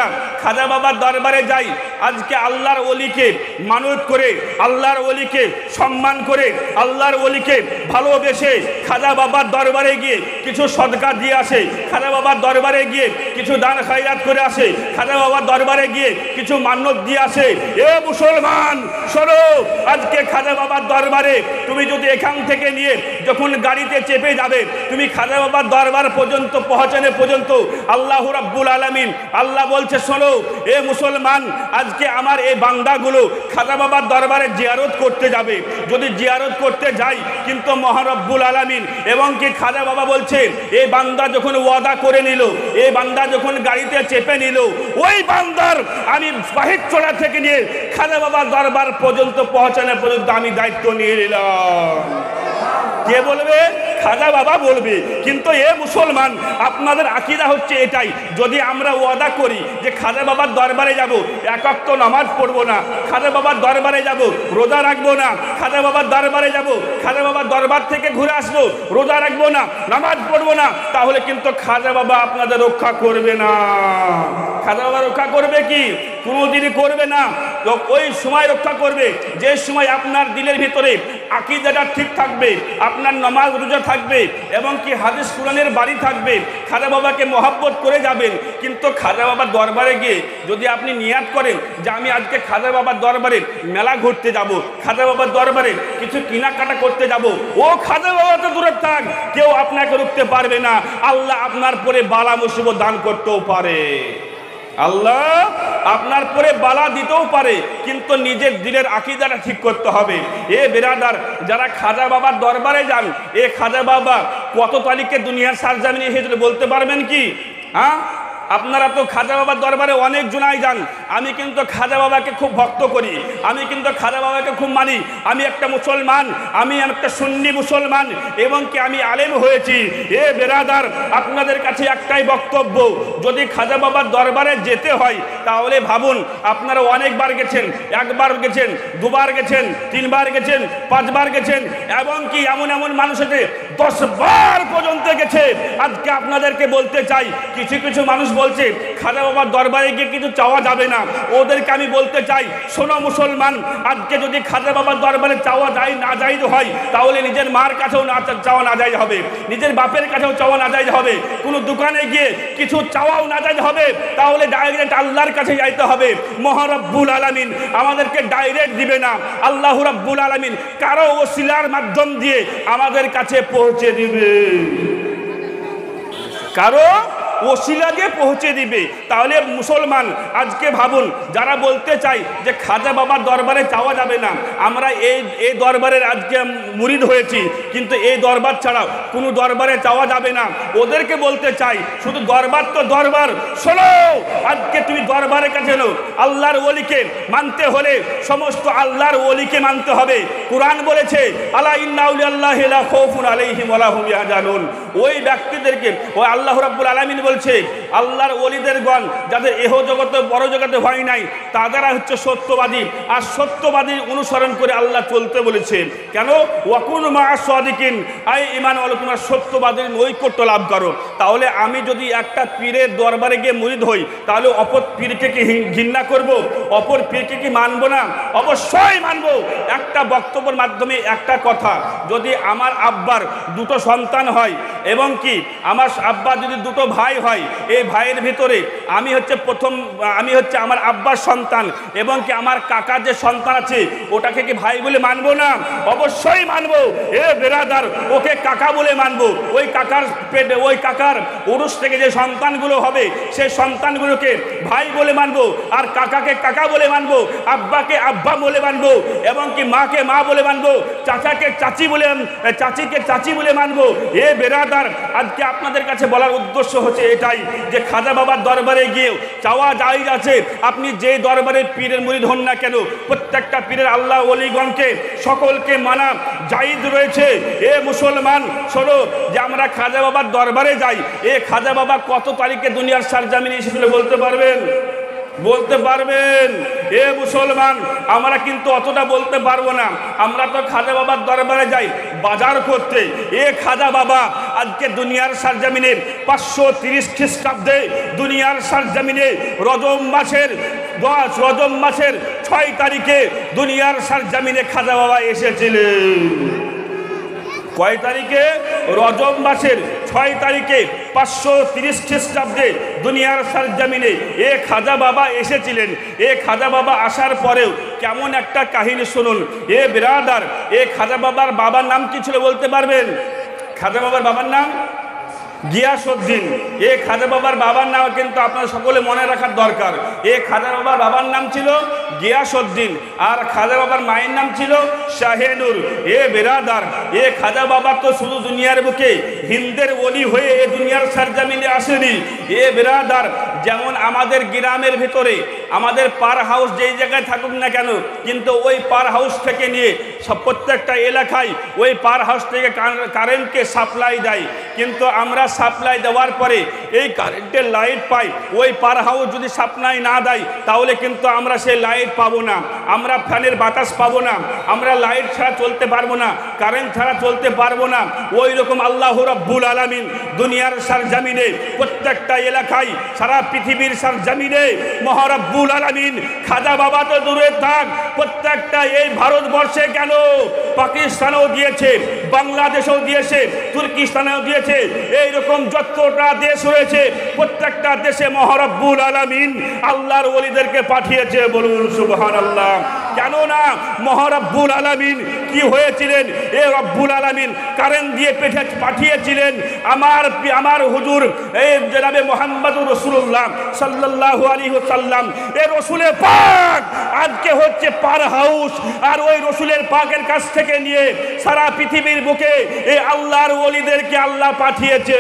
খাজা বাবার দরবারে যাই, আজকে আল্লাহর ওলিকে মানত করে, আল্লাহর ওলিকে সম্মান করে, আল্লাহর ওলিকে ভালোবেসে খাজা বাবার দরবারে গিয়ে কিছু সদকা দিয়ে আসে, খাজা বাবার দরবারে গিয়ে কিছু দান খায়রাত করে আসে, খাজা বাবার দরবারে গিয়ে কিছু মান্যত দিয়ে আসে। এ মুসলমান শোনো, আজকে খাজা বাবার দরবারে তুমি যদি এখান থেকে নিয়ে যখন গাড়িতে চেপে যাবে, তুমি খাজা বাবার দরবার পর্যন্ত পৌঁছানো পর্যন্ত আল্লাহ রাব্বুল আলামিন আল্লাহ বলছে, শোনো এ মুসলমান, আজকে আমার এই বান্দাগুলো খাজা বাবার দরবারে জিয়ারত করতে যাবে। যদি জিয়ারত করতে যাই, কিন্তু মহান রব্বুল আলামিন এবং কি খাজা বাবা বলছে, এই বান্দা যখন ওয়াদা করে নিল, এই বান্দা যখন গাড়িতে চেপে নিল, ওই বান্দার আমি বাহির চড়া থেকে নিয়ে খাজা বাবার দরবার পর্যন্ত পৌঁছানো পর্যন্ত আমি দায়িত্ব নিয়ে নিলাম। কে বলবে? খাজা বাবা বলবে। কিন্তু এ মুসলমান, আপনাদের আকীদা হচ্ছে এটাই, যদি আমরা ওয়াদা করি যে খাজা বাবার দরবারে যাব, এক ওয়াক্ত নামাজ পড়বো না, খাজা বাবার দরবারে যাব, রোজা রাখবো না, খাজা বাবার দরবারে যাব, খাজা বাবার দরবার থেকে ঘুরে আসবো, রোজা রাখবো না, নামাজ পড়বো না, তাহলে কিন্তু খাজা বাবা আপনাদের রক্ষা করবে না। খাজা বাবা রক্ষা করবে কি? কোনোদিনই করবে না। ওই সময় রক্ষা করবে যে সময় আপনার দিলের ভিতরে আকীদাটা ঠিক থাকবে, আপনার নামাজ রোজা থাকবে এবং কি হাদিস কুরআনের বাড়ি থাকবে, খাজা বাবাকে মহব্বত করে যাবেন। কিন্তু খাজা বাবার দরবারে গিয়ে যদি আপনি নিয়াত করেন যে আমি আজকে খাজা বাবার দরবারে মেলা ঘুরতে যাব, খাজা বাবার দরবারে কিছু কেনাকাটা করতে যাব, ও খাজা বাবা তো দূরে থাক, কেউ আপনাকে রুখতে পারবে না। আল্লাহ আপনার পরে বালা মুসিবত দান করতেও পারে, আল্লাহ আপনার পরে বালা দিতেও পারে, কিন্তু নিজের দিলের আকীদাটা ঠিক করতে হবে। এ বেরাদার, যারা খাজা বাবার দরবারে যান, এ খাজা বাবা কত তারিখে দুনিয়ার সারজামিনে এসেছিল বলতে পারবেন কি? হ্যাঁ, আপনারা তো খাজা বাবার দরবারে অনেক জনাই যান। আমি কিন্তু খাজা বাবাকে খুব ভক্ত করি, আমি কিন্তু খাজা বাবাকে খুব মানি। আমি একটা মুসলমান, আমি একটা সুন্নি মুসলমান এবং কি আমি আলেম হয়েছি। এ বেরাদার, আপনাদের কাছে একটাই বক্তব্য, যদি খাজা বাবার দরবারে যেতে হয় তাহলে ভাবুন, আপনারা অনেকবার গেছেন, একবার গেছেন, দুবার গেছেন, তিনবার গেছেন, পাঁচবার গেছেন এবং কি এমন এমন মানুষ আছে দশ বার পর্যন্ত গেছে। আজকে আপনাদেরকে বলতে চাই, কিছু কিছু মানুষ বলছে খাজা বাবার দরবারে গিয়ে কিছু চাওয়া যাবে না। ওদেরকে আমি বলতে চাই, শোনো মুসলমান, আজকে যদি খাজা বাবার দরবারে চাওয়া যায় না যায় হয়, তাহলে নিজের মার কাছেও না চাওয়া না যায় হবে, নিজের বাপের কাছেও চাওয়া না যায় হবে, কোনো দোকানে গিয়ে কিছু চাওয়াও না যায় হবে, তাহলে ডাইরেক্ট আল্লাহর কাছে যাইতে হবে। মহান রব্বুল আলামিন আমাদেরকে ডাইরেক্ট দিবে না, আল্লাহ রাব্বুল আলামিন কারো ওসিলার মাধ্যম দিয়ে আমাদের কাছে পৌঁছে দিবে, কারো ওসিলা দিয়ে পৌঁছে দিবে। তাহলে মুসলমান, আজকে ভাবুন, যারা বলতে চাই যে খাজা বাবার দরবারে চাওয়া যাবে না, আমরা এই এই দরবারের আজকে মুরিদ হয়েছি, কিন্তু এই দরবার ছাড়া কোনো দরবারে চাওয়া যাবে না, ওদেরকে বলতে চাই, শুধু দরবার তো দরবার, শোনো, আজকে তুমি দরবারের কাছে নো, আল্লাহর ওলিকে মানতে হলে সমস্ত আল্লাহর ওলিকে মানতে হবে। কুরআন বলেছে, আলা ইন্না আউলিয়াল্লাহি লা খাউফুন আলাইহিম ওয়া লা হুম ইয়াহজানুন। ওই ব্যক্তিদেরকে ওই আল্লাহ রাব্বুল আলামিন বলছে, আল্লাহর ওলিদের গণ যাদের এহ জগতে বড় জগতে ভয় নাই, তারা হচ্ছে সত্যবাদী, আর সত্যবাদী অনুসরণ করে আল্লাহ চলতে বলেছে। কেন? ওয়াকুনু মা'আস সাদিকিন, আই ঈমান ওয়ালা তোমরা সত্যবাদীর নৈকট্য লাভ করো। তাহলে আমি যদি একটা পীরের দরবারে গিয়ে মুরিদ হই, তাহলে অপর পীরকে কি ঘৃণা করব? অপর পীরকে কি মানব না? অবশ্যই মানব। একটা বক্তব্যের মাধ্যমে একটা কথা, যদি আমার আব্বার দুটো সন্তান হয় এবং কি আমার আব্বা যদি দুটো ভাই হয়, এই ভাইয়ের ভিতরে আমি হচ্ছে প্রথম, আমি হচ্ছে আমার আব্বার সন্তান এবং কি আমার কাকার যে সন্তান আছে ওটাকে কি ভাই বলে মানবো না? অবশ্যই মানবো। এ বেরাদার, ওকে কাকা বলে মানবো। ওই কাকার পেটে, ওই কাকার উরুস থেকে যে সন্তানগুলো হবে সেই সন্তানগুলোকে ভাই বলে মানবো, আর কাকাকে কাকা বলে মানবো, আব্বাকে আব্বা বলে মানবো এবং কি মাকে মা বলে মানবো, চাচাকে চাচি বলে, চাচিকে চাচি বলে মানবো। এ বেরাদার, আজকে আপনাদের কাছে বলার উদ্দেশ্য হচ্ছে এটাই যে খাজা বাবার দরবারে গিয়ে চাওয়া জায়েজ আছে। আপনি যে দরবারে পীরের মুরিদ হন না কেন, প্রত্যেকটা পীরের আল্লাহ ওলিগণকে সকলকে মানা জায়েজ রয়েছে। এ মুসলমান শোনো, যে আমরা খাজা বাবার দরবারে যাই, এ খাজা বাবা কত তারিখে দুনিয়ার সারজামিনে এসেছিল বলতে পারবেন? বলতে পারবেন? এ মুসলমান, আমরা কিন্তু অতটা বলতে পারবো না। আমরা তো খাজা বাবার দরবারে যাই বাজার করতে। এ খাজা বাবা আজকে দুনিয়ার সরজমিনে পাঁচশো তিরিশ খ্রিস্টাব্দে দুনিয়ার সরজমিনে রজব মাসের দশ রজব মাসের ছয় তারিখে দুনিয়ার সরজমিনে খাজা বাবা এসেছিলেন। কয় তারিখে? রজব মাসের ছয় তারিখে পাঁচশো তিরিশ খ্রিস্টাব্দে দুনিয়ার সরজমিনে এ খাজা বাবা এসেছিলেন। এ খাজা বাবা আসার পরেও কেমন একটা কাহিনী শুনুন। এ বিরাদার, এ খাজা বাবার বাবার নাম কি ছিল বলতে পারবেন? খাজা বাবার বাবার নাম গিয়াসউদ্দিন। এ খাজা বাবার বাবার নাম কিন্তু আপনারা সকলে মনে রাখার দরকার। এ খাজা বাবার বাবার নাম ছিল গিয়াসউদ্দিন, আর খাজা বাবার মায়ের নাম ছিল শাহেনুর। এ বেরাদার, এ খাজা বাবা তো শুধু দুনিয়ার বুকে হিন্দের ওলি হয়ে এ দুনিয়ার সরজমিনে আসেনি। এ বেরাদার, যেমন আমাদের গ্রামের ভিতরে আমাদের পার হাউস যেই জায়গায় থাকুক না কেন, কিন্তু ওই পার হাউস থেকে নিয়ে সব প্রত্যেকটা এলাকায় ওই পার হাউস থেকে কারেন্টকে সাপ্লাই দেয়। কিন্তু আমরা সাপ্লাই দেওয়ার পরে এই কারেন্টের লাইট পাই। ওই পার হাউস যদি সাপ্লাই না দেয় তাহলে কিন্তু আমরা সেই লাইট পাবো না, আমরা ফ্যানের বাতাস পাবো না, আমরা লাইট ছাড়া চলতে পারবো না, কারেন্ট ছাড়া চলতে পারবো না। ওই রকম আল্লাহ রাব্বুল আলামিন দুনিয়ার সরজমিনে প্রত্যেকটা এলাকায় সারা পৃথিবীর সরজমিনে মহারাব্বুল আলামিন খাজা বাবা তো দূরে থাক, প্রত্যেকটা এই ভারতবর্ষে কেন পাকিস্তানেও দিয়েছে, বাংলাদেশেও দিয়েছে, তুর্কিস্তানেও দিয়েছে, এইরকম যতটা দেশ রয়েছে প্রত্যেকটা দেশে মহারাব্বুল আলামিন আল্লাহর ওলিদেরকে পাঠিয়েছে। বলুন সুবহানাল্লাহ। কেননা মহারাব্বুল আলামিন কি হয়েছিলেন? এ রব্বুল আলামিন কারেন্ট দিয়ে পেঠে পাঠিয়েছিলেন আমার আমার হুজুর এই জনাবে মুহাম্মদুর রাসূলুল্লাহ সাল্লাল্লাহু আলাইহি ওয়াসাল্লাম। এ রাসূলে পাক আজকে হচ্ছে পার হাউস, আর ওই রাসূলের পাকের কাছ থেকে নিয়ে সারা পৃথিবীর বুকে এই আল্লাহর ওলিদেরকে আল্লাহ পাঠিয়েছে।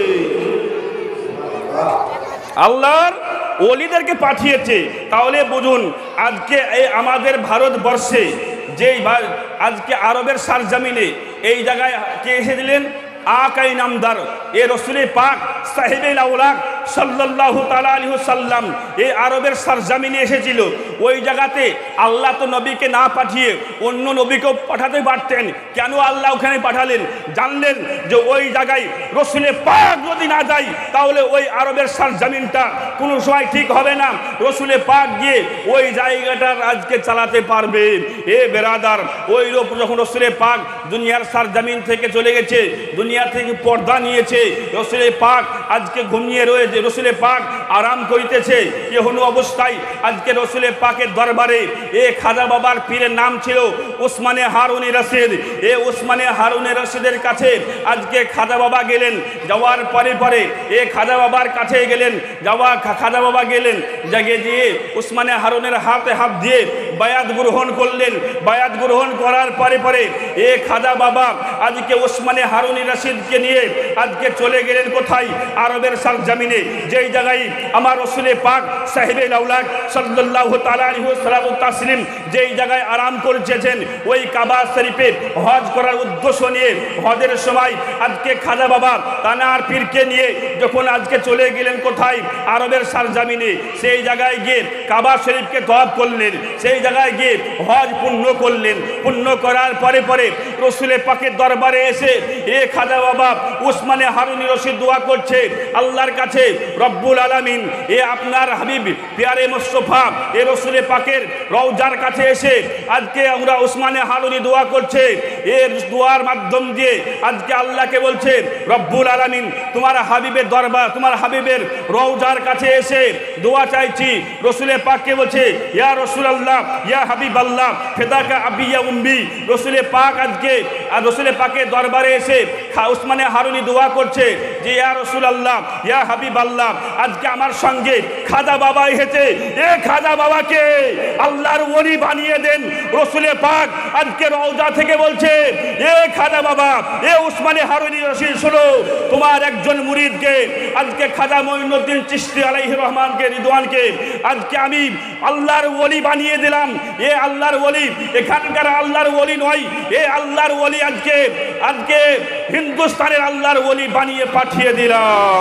আল্লাহর ওলিদেরকে পাঠিয়েছে। তাহলে বুঝুন আজকে এই আমাদের ভারতবর্ষে যেই আজকে আরবের সরজমিনে এই জায়গায় কে এসেছিলেন? আকাই নামদার এ রসুল পাক সাহেবে আউলাক সাল্লাল্লাহু তাআলা আলাইহি ওয়াসাল্লাম এই আরবের সরজমিনে এসেছিল। ওই জায়গাতে আল্লাহ তো নবীকে না পাঠিয়ে অন্য নবীকেও পাঠাতে পারতেন। কেন আল্লাহ ওখানে পাঠালেন? জানলেন যে ওই জায়গায় রসুলে পাক যদি না যায় তাহলে ওই আরবের সরজমিনটা কোনো সময় ঠিক হবে না। রসুলে পাক গিয়ে ওই জায়গাটার আজকে চালাতে পারবে। এ বেরাদার, ওই যখন রসুলে পাক দুনিয়ার সরজমিন থেকে চলে গেছে, দুনিয়া থেকে পর্দা নিয়েছে, রসুলে পাক আজকে ঘুমিয়ে রয়েছে, রসুলে পাক আরাম করিতেছে। এহন অবস্থায় আজকে রসুলে পাকের দরবারে এ খাজা বাবার পীরের নাম ছিল উসমানে হারুনি রশিদ। এ উসমানে হারুনি রশিদের কাছে আজকে খাজা বাবা গেলেন। যাওয়ার পরে পরে এ খাজা বাবার কাছে গেলেন, যাওয়া খাজা বাবা গেলেন জাগে দিয়ে উসমানে হারুনের হাতে হাত দিয়ে বায়াত গ্রহণ করলেন। বায়াত গ্রহণ করার পরে পরে এ খাজা বাবা আজকে উসমানে হারুনি রশিদকে নিয়ে আজকে চলে গেলেন কোথায়? আরবের সরজমিনে, যেই জায়গায় আমার রসুলে পাক সাহেবে আউলাক সাল্লাল্লাহু তাআলা আলাইহি ওয়াসাল্লাম তাসলিম যেই জায়গায় আরাম করেছেন, ওই কাবা শরীফে হজ করার উদ্দেশ্য নিয়ে হজের সময় আজকে খাজা বাবা তানার পীরকে নিয়ে যখন আজকে চলে গেলেন কোথায়? আরবের সরজমিনে। সেই জায়গায় গিয়ে কাবা শরীফকে তওয়াফ করলেন, সেই জায়গায় গিয়ে হজ পূর্ণ করলেন। পূর্ণ করার পরে পরে রসুলে পাকের দরবারে এসে এ খাজা বাবা উসমানে হারুনি রশিদ দোয়া করছে আল্লাহর কাছে, রব্বুল আলামিন এ আপনার হাবিব পিয়ারে মুস্তাফা এ রসুলে পাকের রওজার কাছে এসে আজকে আমরা উসমানে হারুনি দোয়া করছে। এর দোয়ার মাধ্যম দিয়ে আজকে আল্লাহকে বলছে, রব্বুল আলামিন তোমার হাবিবের দরবার, তোমার হাবিবের রওজার কাছে এসে দোয়া চাইছি। রসুলে পাককে বলছে, ইয়া রাসূলুল্লাহ ইয়া হাবিবাল্লাহ ফিদাকা আবি ইয়া উম্মি। রসুলে পাক আজকে আর রসুলে পাকের দরবারে এসে উসমানে হারুনি দোয়া করছে যে ইয়া রাসূলুল্লাহ ইয়া হাবিবাল্লাহ আজকে আমার সঙ্গে খাজা বাবা এসেছে, এ খাজা বাবাকে আল্লাহর ওলি বানিয়ে দেন। রসুলে পাক আজকে রওজা থেকে বলছে, এ খাজা বাবা এ উসমানে হারুনি রশিদ শোনো, তোমার একজন মুরিদকে আজকে খাজা মঈনুদ্দিন চিশতি আলাইহির রহমানকে রিদওয়ানকে আজকে আমি আল্লাহর ওলি বানিয়ে দিলাম। এ আল্লাহর ওলি এখানকার আল্লাহর ওলি নয়, এ আল্লাহর ওলি আজকে আজকে হিন্দুস্তানের আল্লাহর ওলি বানিয়ে পাঠিয়ে দিলাম।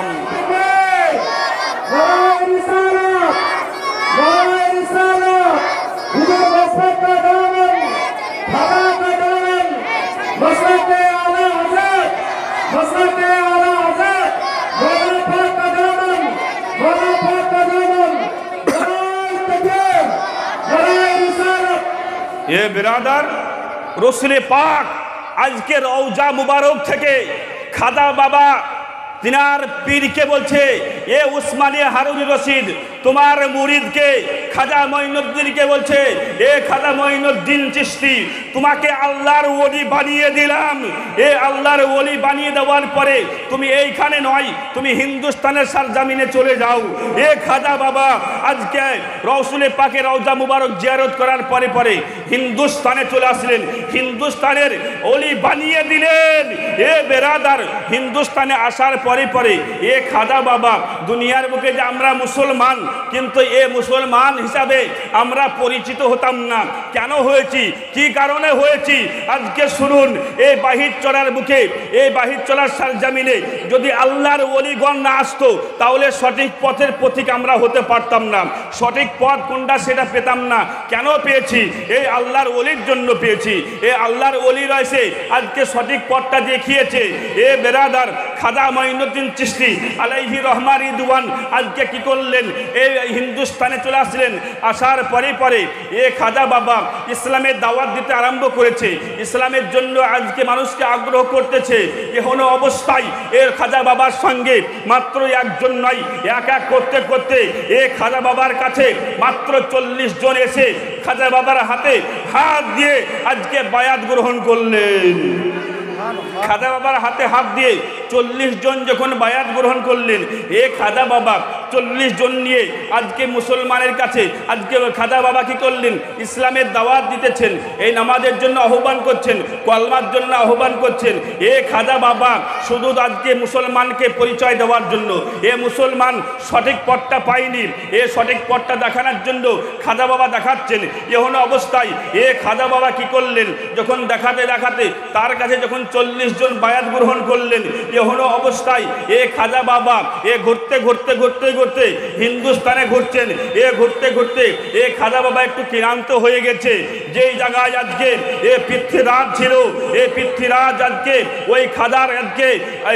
হুজুর মসজিদ का दामन, खदा का दामन, मसजिद এ বিরাদার, রসুলে পাক আজকে রওজা মুবারক থেকে খাজা বাবা তিনার পীরকে বলছে, এ উসমানী হারুন রশিদ তোমার মুরিদকে খাজা মঈনুদ্দিনকে বলছে, এ খাজা মঈনুদ্দিন চিশতি তোমাকে আল্লাহর ওলি বানিয়ে দিলাম। এ আল্লাহর ওলি বানিয়ে দেওয়ার পরে তুমি এইখানে নয়, তুমি হিন্দুস্তানের সরজমিনে চলে যাও। এ খাজা বাবা আজকে রসুলে পাকে রওজা মুবারক জিয়ারত করার পরে পরে হিন্দুস্তানে চলে আসলেন, হিন্দুস্তানের ওলি বানিয়ে দিলেন। এ বেরাদার, হিন্দুস্তানে আসার পরে পরে এ খাজা বাবা দুনিয়ার বুকে যে আমরা মুসলমান, কিন্তু এ মুসলমান হিসাবে আমরা পরিচিত হতাম না। কেন হয়েছি, কি কারণে হয়েছি, আজকে শুনুন। এই বাহির চলার বুকে, এই বাহির চলার সরজমিনে যদি আল্লাহর ওলিগণ না আসতো তাহলে সঠিক পথের পথিক আমরা হতে পারতাম না। সঠিক পথ কোনটা সেটা পেতাম না। কেন পেয়েছি, এই আল্লাহর ওলির জন্য পেয়েছি। এই আল্লাহর ওলি রয়েছে আজকে সঠিক পথটা দেখিয়েছে। এ বেরাদার, খাজা মঈনুদ্দিন চিশতি আলাইহি রহমান রিদওয়ান আজকে কি করলেন, এই হিন্দুস্তানে চলে আসলেন। আসার পরে পরে এ খাজা বাবা ইসলামের দাওয়াত দিতে আরম্ভ করেছে, ইসলামের জন্য আজকে মানুষকে আগ্রহ করতেছে। এখনো অবস্থায় এর খাজা বাবার সঙ্গে মাত্র একজন নয়, এক এক করতে করতে এ খাজা বাবার কাছে মাত্র চল্লিশ জন এসে খাজা বাবার হাতে হাত দিয়ে আজকে বায়াত গ্রহণ করলেন। খাজা বাবার হাতে হাত দিয়ে চল্লিশ জন যখন বায়াত গ্রহণ করলেন, এ খাজা বাবা চল্লিশ জন নিয়ে আজকে মুসলমানের কাছে আজকে খাজা বাবা কি করলেন, ইসলামের দাওয়াত দিতেছেন, এই নামাজের জন্য আহ্বান করছেন, কলমার জন্য আহ্বান করছেন। এ খাজা বাবা শুধু আজকে মুসলমানকে পরিচয় দেওয়ার জন্য, এ মুসলমান সঠিক পথটা পায়নি, এ সঠিক পথটা দেখানোর জন্য খাজা বাবা দেখাচ্ছেন। এমন অবস্থায় এ খাজা বাবা কি করলেন, যখন দেখাতে দেখাতে তার কাছে যখন চল্লিশ জন বায়াত গ্রহণ করলেন, এমন অবস্থায় এ খাজা বাবা এ ঘুরতে ঘুরতে ঘুরতে ঘুরতে হিন্দুস্তানে ঘুরছেন। এ ঘুরতে ঘুরতে এ খাজা বাবা একটু ক্লান্ত হয়ে গেছে। যেই জায়গায় আজকে এ পৃথ্বীরাজ ছিল, এ পৃথ্বীরাজ আজকে ওই খাজার আজকে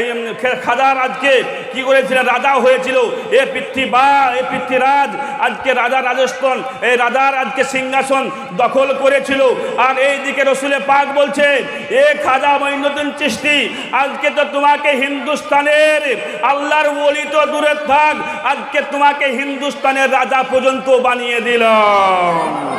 খাজার আজকে কি করেছিলেন, রাজা হয়েছিল। এ পৃথ্বী বা এ পৃথ্বীরাজ আজকে রাজা রাজস্থান, এই রাজার আজকে সিংহাসন দখল করেছিল। আর এই দিকে রসুলে পাক বলছে, এ খাজা মঈনুদ্দিন চিশতি আজকে তো তোমাকে হিন্দুস্তানের আল্লাহর ওলি তো দূরে থাক, আজকে তোমাকে হিন্দুস্তানের রাজা পর্যন্ত বানিয়ে দিলাম।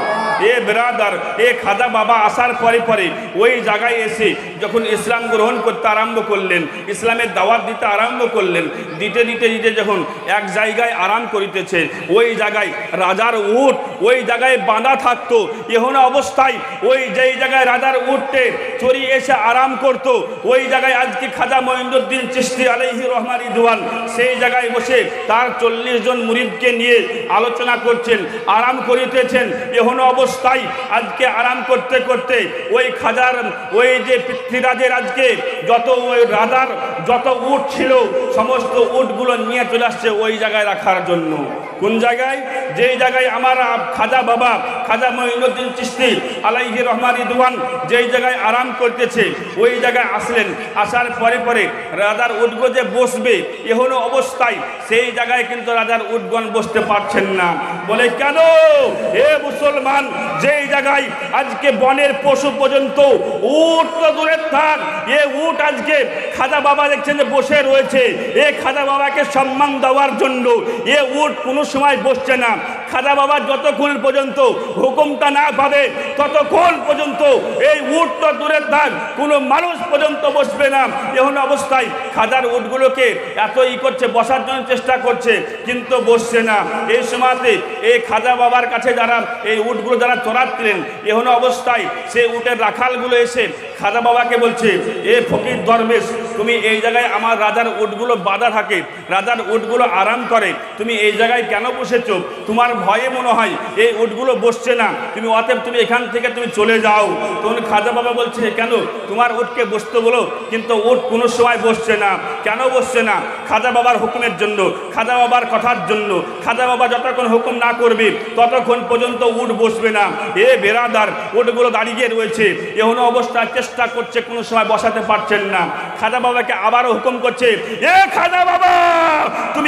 এ ব্রাদার, এ খাজা বাবা আসার পরে পরে ওই জায়গায় এসে যখন ইসলাম গ্রহণ করতে আরম্ভ করলেন, ইসলামের দাওয়াত দিতে আরম্ভ করলেন, দিতে দিতে দিতে যখন এক জায়গায় আরাম করিতেছে, ওই জায়গায় রাজার উট ওই জায়গায় বাঁধা থাকতো। এমন অবস্থায় ওই যেই জায়গায় রাজার উটে চড়িয়ে এসে আরাম করত, ওই জায়গায় আজকে খাজা মঈনুদ্দিন চিশতি আলাইহি রহমান রিদওয়ান সেই জায়গায় বসে তার চল্লিশ জন মুরিদকে নিয়ে আলোচনা করছেন, আরাম করিতেছেন। এমন অবস্থায় আজকে আরাম করতে করতে ওই খাজার ওই যে পৃথ্বীরাজের আজকে যত ওই রাজার যত উট ছিল সমস্ত উটগুলো নিয়ে চলে আসছে ওই জায়গায় রাখার জন্য। কোন জায়গায়, যেই জায়গায় আমার খাজা বাবা খাজা মঈনুদ্দিন চিশতি আলাইহি রহমান রিদওয়ান যেই জায়গায় আরাম করতেছে ওই জায়গায় আসলেন। আসার পরে পরে রাজার উটগো যে বসবে, এহনো অবস্থায় সেই জায়গায় কিন্তু রাজার উটগণ বসতে পারছেন না। বলে কেন, এ মুসলমান, যেই জায়গায় আজকে বনের পশু পর্যন্ত উট তো দূরে থাক, এ উট আজকে খাজা বাবা দেখছেন যে বসে রয়েছে। এ খাজা বাবাকে সম্মান দেওয়ার জন্য এ উট কোনো সময় বসছে না। খাজা বাবা যতক্ষণ পর্যন্ত হুকুমটা না পাবে ততক্ষণ পর্যন্ত এই উট তো দূরে থাক, কোনো মানুষ পর্যন্ত বসবে না। এমন অবস্থায় খাজার উটগুলোকে এত ই করছে, বসার জন্য চেষ্টা করছে, কিন্তু বসছে না। এই সময়তে এই খাজা বাবার কাছে যারা এই উটগুলো যারা চড়াচ্ছিলেন, এমন অবস্থায় সেই উটের রাখালগুলো এসে খাজা বাবাকে বলছে, এ ফকির দরবেশ, তুমি এই জায়গায় আমার রাজার উটগুলো বাঁধা থাকে, রাজার উটগুলো আরাম করে, তুমি এই জায়গায় কেন বসেছো? তোমার ভয়ে মনে হয় এই উটগুলো বসছে না, তুমি অতএব তুমি এখান থেকে তুমি চলে যাও। তখন খাজা বাবা বলছে, কেন, তোমার উটকে বসতে বলো, কিন্তু উট কোনো সময় বসছে না। কেন বসছে না? খাজা বাবার হুকুমের জন্য, খাজা বাবার কথার জন্য। খাজা বাবা যতক্ষণ হুকুম না করবে ততক্ষণ পর্যন্ত উট বসবে না। এ বেরাদার, উটগুলো দাঁড়িয়ে রয়েছে, এমন অবস্থায় চেষ্টা করছে, কোনো সময় বসাতে পারছেন না। খাজা বাবাকে আবারও হুকুম করছে, এ খাজা বাবা, তুমি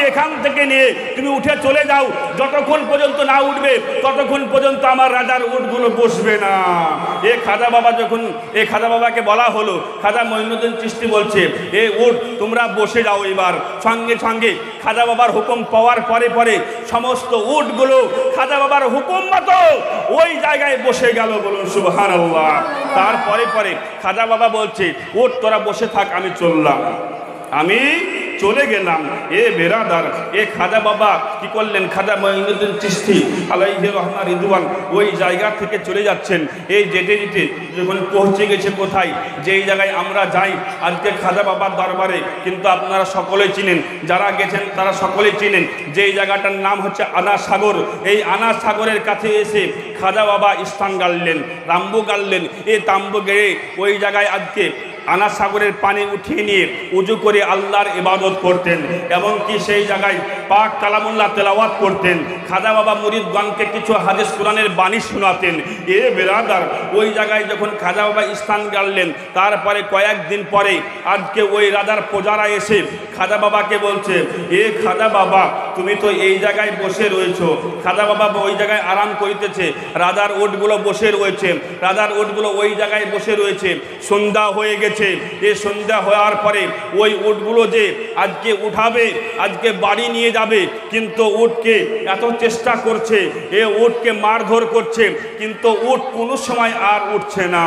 এখান থেকে নিয়ে তুমি উঠে চলে যাও, যতক্ষণ পর্যন্ত না উঠবে ততক্ষণ পর্যন্ত আমার রাজার উটগুলো বসবে না। এ খাজা বাবা যখন এ খাজা বাবাকে বলা হলো, খাজা মঈনুদ্দিন চিশতি বলছে এ উট তোমরা বসে যাও। এবার সঙ্গে সঙ্গে খাজা বাবার হুকুম পাওয়ার পরে পরে সমস্ত উটগুলো খাজা বাবার হুকুম মতো ওই জায়গায় বসে গেল। বলুন সুবহানাল্লাহ। তারপরে পরে খাজা বাবা বলছে উট তোরা বসে থাক, আমি চললাম, আমি চলে গেলাম। এ বেরাদার, এ খাজা বাবা কি করলেন, খাজা মঈনুদ্দিন চিশতি আলাইহি রহমা রিদওয়ান ওই জায়গা থেকে চলে যাচ্ছেন। এই যেতে যেতে যখন পৌঁছে গেছে কোথায়, যেই জায়গায় আমরা যাই আজকে খাজা বাবার দরবারে, কিন্তু আপনারা সকলেই চিনেন, যারা গেছেন তারা সকলেই চিনেন, যেই জায়গাটার নাম হচ্ছে আনা সাগর। এই আনা সাগরের কাছে এসে খাজা বাবা স্থান গাড়লেন, তাম্বু গাড়লেন। এই তাম্বু গেড়ে ওই জায়গায় আজকে আনা সাগরের পানি উঠিয়ে নিয়ে উজু করে আল্লাহর ইবাদত করতেন, এমনকি সেই জায়গায় পাক কালামুল্লাহ তেলাওয়াত করতেন। খাজা বাবা মুরিদগণকে কিছু হাদিস কোরআনের বাণী শোনাতেন। এ বেরাদার, ওই জায়গায় যখন খাজা বাবা স্থান গাড়লেন, তারপরে কয়েকদিন পরে আজকে ওই রাজার প্রজারা এসে খাজা বাবাকে বলছে এ খাজা বাবা তুমি তো এই জায়গায় বসে রয়েছো। খাজা বাবা ওই জায়গায় আরাম করিতেছে, রাজার উটগুলো বসে রয়েছে, রাজার উটগুলো ওই জায়গায় বসে রয়েছে। সন্ধ্যা হয়ে গেছে। এ সন্ধ্যা হওয়ার পরে ওই উটগুলো যে আজকে উঠাবে, আজকে বাড়ি নিয়ে যাবে, কিন্তু উটকে এত চেষ্টা করছে, এ উটকে মারধর করছে, কিন্তু উট কোনো সময় আর উঠছে না,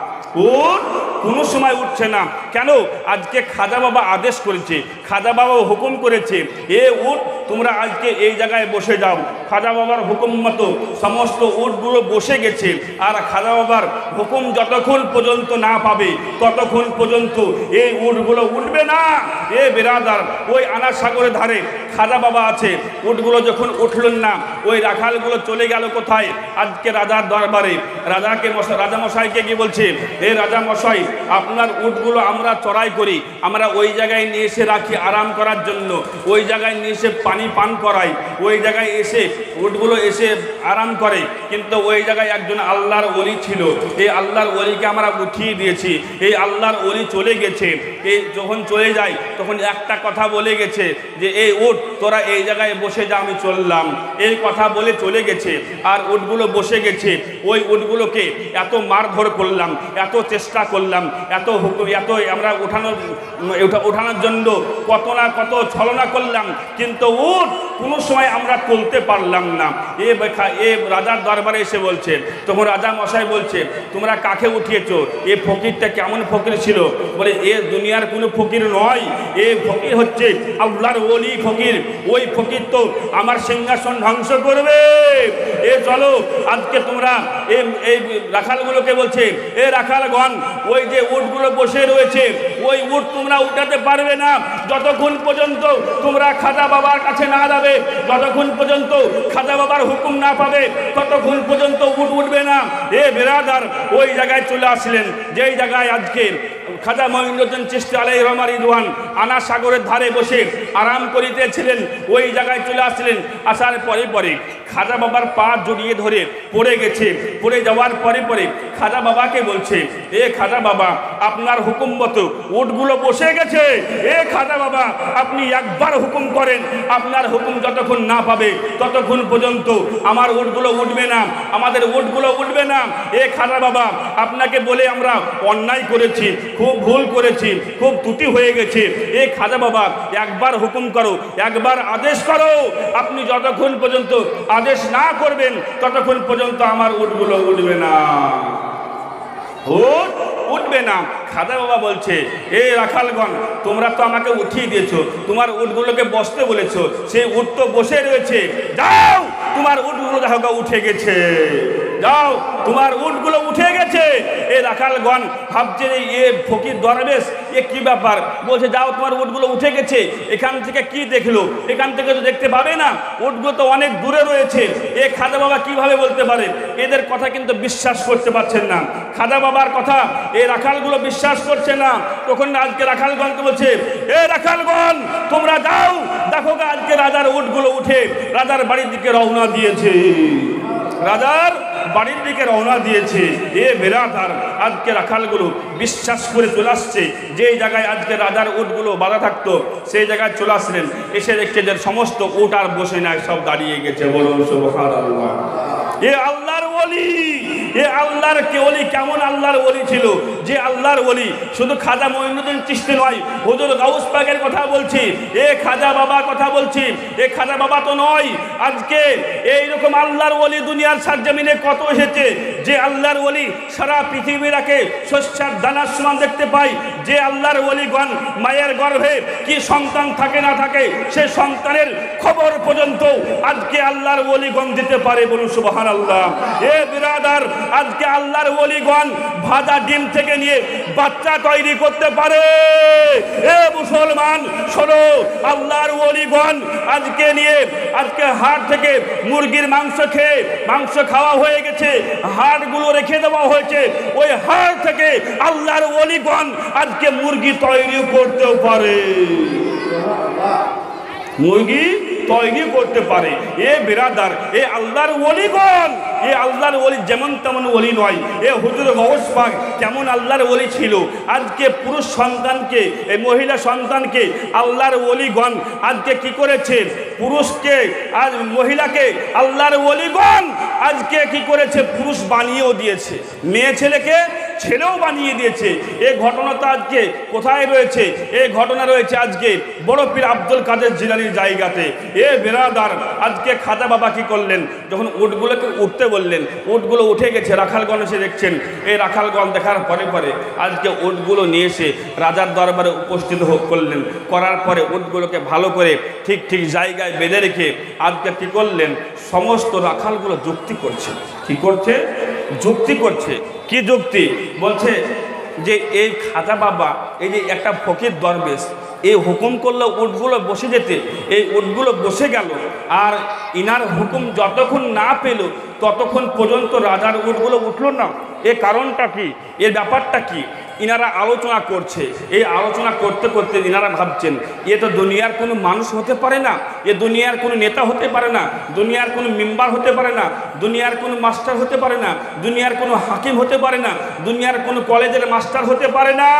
উট কোনো সময় উঠছে না। কেন? আজকে খাজা বাবা আদেশ করেছে, খাজা বাবা হুকুম করেছে এ উট তোমরা আজকে এই জায়গায় বসে যাও। খাজা বাবার হুকুম মতো সমস্ত উটগুলো বসে গেছে। আর খাজা বাবার হুকুম যতক্ষণ পর্যন্ত না পাবে ততক্ষণ পর্যন্ত এই উটগুলো উঠবে না। এ বেরাদার, ওই আনা সাগরের ধারে খাজা বাবা আছে, উটগুলো যখন উঠলেন না, ওই রাখালগুলো চলে গেল কোথায়? আজকে রাজার দরবারে। রাজাকে রাজা মশাইকে গিয়ে বলছে এ রাজা মশাই আপনার উটগুলো আমরা চড়াই করি, আমরা ওই জায়গায় নিয়ে এসে রাখি আরাম করার জন্য, ওই জায়গায় নিয়ে এসে পানি পান করাই, ওই জায়গায় এসে উটগুলো এসে আরাম করে, কিন্তু ওই জায়গায় একজন আল্লাহর ওলি ছিল, এই আল্লাহর ওলিকে আমরা উঠিয়ে দিয়েছি, এই আল্লাহর ওলি চলে গেছে। এই যখন চলে যায় তখন একটা কথা বলে গেছে যে এই উট তোরা এই জায়গায় বসে যা, আমি চললাম, এই কথা বলে চলে গেছে। আর উটগুলো বসে গেছে। ওই উটগুলোকে এত মারধর করলাম, এত চেষ্টা করলাম, এত হুকুম, এত আমরা উঠানোর উঠানোর জন্য কত না কত ছলনা করলাম, কিন্তু উট কোনো সময় আমরা তুলতে পারলাম না। এ এ রাজার দরবারে এসে বলছে, তখন রাজা মশাই বলছে তোমরা কাকে উঠিয়েছো? এ ফকিরটা কেমন ফকির ছিল? বলে এ দুনিয়ার কোনো ফকির নয়, এ ফকির হচ্ছে আল্লাহর ওলি ফকির। ওই ফকির তো আমার সিংহাসন ধ্বংস করবে। এ চলো আজকে তোমরা এই রাখালগুলোকে বলছে এ রাখালগণ ওই যে উটগুলো বসে রয়েছে ওই উট তোমরা উঠাতে পারবে না যতক্ষণ পর্যন্ত তোমরা খাজা বাবার কাছে না যাবে, যতক্ষণ পর্যন্ত খাজা বাবার হুকুম না পাবে ততক্ষণ পর্যন্ত উট উঠবে না। এ বেরাদার, ওই জায়গায় চলে আসলেন যেই জায়গায় আজকে খাজা মঈনুদ্দিন চিশতি আলাইহি রহমা রিদওয়ান আনা সাগরের ধারে বসে আরাম করিতেছিলেন। ওই জায়গায় চলে আসলেন। আসার পরে পরে খাজা বাবার পা জড়িয়ে ধরে পড়ে গেছে। পড়ে যাওয়ার পরে পরে খাজা বাবাকে বলছে এ খাজা বাবা আপনার হুকুম মতো উটগুলো বসে গেছে। এ খাজা বাবা আপনি একবার হুকুম করেন, আপনার হুকুম যতক্ষণ না পাবে ততক্ষণ পর্যন্ত আমার উটগুলো উঠবে না, আমাদের উটগুলো উঠবে না। এ খাজা বাবা আপনাকে বলে আমরা অন্যায় করেছি, খুব ভুল করেছি, খুব ত্রুটি হয়ে গেছে। এ খাজা বাবা একবার হুকুম করো, একবার আদেশ করো। আপনি যতক্ষণ পর্যন্ত আদেশ না করবেন ততক্ষণ পর্যন্ত আমার উটগুলো উঠবে না, উট উঠবে না। খাজা বাবা বলছে এ রাখালগণ তোমরা তো আমাকে উঠিয়ে দিয়েছো, তোমার উটগুলোকে বসতে বলেছো, সেই উট তো বসে রয়েছে, যাও তোমার উটগুলো দেখো উঠে গেছে, যাও তোমার উটগুলো উঠে গেছে। এ রাখালগণ ভাবছে এ ফকির দরবেশ এ কি ব্যাপার, বলছে যাও তোমার উটগুলো উঠে গেছে। এখান থেকে কি দেখলো, এখান থেকে তো দেখতে পাবে না, উটগুলো তো অনেক দূরে রয়েছে। এ খাজা বাবা কিভাবে বলতে পারে? এদের কথা কিন্তু বিশ্বাস করতে পারছেন না, খাজা বাবার কথা এই রাখালগুলো বিশ্বাস করছে না। তখন আজকে রাখালগণকে বলছে এ রাখালগণ তোমরা যাও দেখো আজকে রাজার উটগুলো উঠে রাজার বাড়ির দিকে রওনা দিয়েছে, রাজার বাড়ির দিকে রওনা দিয়েছে। এ বেরাদার, আজকে রাখালগুলো বিশ্বাস করে চলে আসছে যে জায়গায় আজকে রাজার উটগুলো বাঁধা থাকতো সেই জায়গায় চলে আসলেন। এসে দেখছে যে সমস্ত উট আর বসে নাই, সব দাঁড়িয়ে গেছে। বলুন সুবহানাল্লাহ। এ আল্লাহর ওলি, এ আল্লাহর কে ওলি, কেমন আল্লাহর ওলি ছিল যে আল্লাহর ওলি শুধু খাজা মঈনুদ্দিন চিশতি নয়, হুজুর গাউস পাকের কথা বলছি, এ খাজা বাবা কথা বলছি। এ খাজা বাবা তো নয়, আজকে এইরকম আল্লাহর ওলি দুনিয়ার সারজমিনে কত এসেছে যে আল্লাহর ওলি সারা পৃথিবীটাকে শস্যার দানার সমান দেখতে পাই। যে আল্লাহর ওলিগণ মায়ের গর্ভে কি সন্তান থাকে না থাকে সে সন্তানের খবর পর্যন্ত আজকে আল্লাহর ওলিগণ দিতে পারে। বলুন সুবহানাল্লাহ। এ বিরাদার, আজকে আল্লাহর ওলিগণ ভাজা ডিম থেকে নিয়ে বাচ্চা তৈরি করতে পারে। এ মুসলমান শোনো, আল্লাহর ওলিগণ আজকে নিয়ে আজকে হাট থেকে মুরগির মাংস খেয়ে মাংস খাওয়া হয়ে গেছে, হাড়গুলো রেখে দেওয়া হয়েছে, ওই হাড় থেকে আল্লাহর ওলিগণ আজকে মুরগি তৈরি করতেও পারে, মুরগি তৈরি করতে পারে। এ বিরাদার, এ আল্লাহর ওলিগণ, এ আল্লাহর ওলি যেমন তেমন ওলি নয়। এ হুজুর গাউস পাক কেমন আল্লাহর ওলি ছিল। আজকে পুরুষ সন্তানকে, এই মহিলা সন্তানকে আল্লাহর ওলিগণ আজকে কি করেছে, পুরুষকে আজ মহিলাকে আল্লাহর ওলিগণ আজকে কি করেছে, পুরুষ বানিয়েও দিয়েছে, মেয়ে ছেলেকে ছেলেও বানিয়ে দিয়েছে। এই ঘটনাটা আজকে কোথায় রয়েছে? এই ঘটনা রয়েছে আজকে বড় পীর আব্দুল কাদের জিলানীর জায়গাতে। এ বেরাদার, আজকে খাজা বাবা কি করলেন, যখন উটগুলোকে উঠতে বললেন, উটগুলো উঠে গেছে, রাখালগণ এসে দেখছেন। এই রাখালগণ দেখার পরে পরে আজকে উটগুলো নিয়ে এসে রাজার দরবারে উপস্থিত করলেন। করার পরে উটগুলোকে ভালো করে ঠিক ঠিক জায়গায় বেঁধে রেখে আজকে কি করলেন, সমস্ত রাখালগুলো যুক্তি করছে। কি করছে? যুক্তি করছে। কি যুক্তি? বলছে যে এই খাজা বাবা, এই যে একটা ফকির দরবেশ, এই হুকুম করলে উটগুলো বসে যেতে, এই উটগুলো বসে গেল, আর ইনার হুকুম যতক্ষণ না পেল ততক্ষণ পর্যন্ত রাজার উটগুলো উঠল না। এর কারণটা কি? এর ব্যাপারটা কি? ইনারা আলোচনা করছে। এই আলোচনা করতে করতে ইনারা ভাবছেন এ তো দুনিয়ার কোনো মানুষ হতে পারে না, এ দুনিয়ার কোনো নেতা হতে পারে না, দুনিয়ার কোনো মেম্বার হতে পারে না, দুনিয়ার কোনো মাস্টার হতে পারে না, দুনিয়ার কোনো হাকিম হতে পারে না, দুনিয়ার কোনো কলেজের মাস্টার হতে পারে না।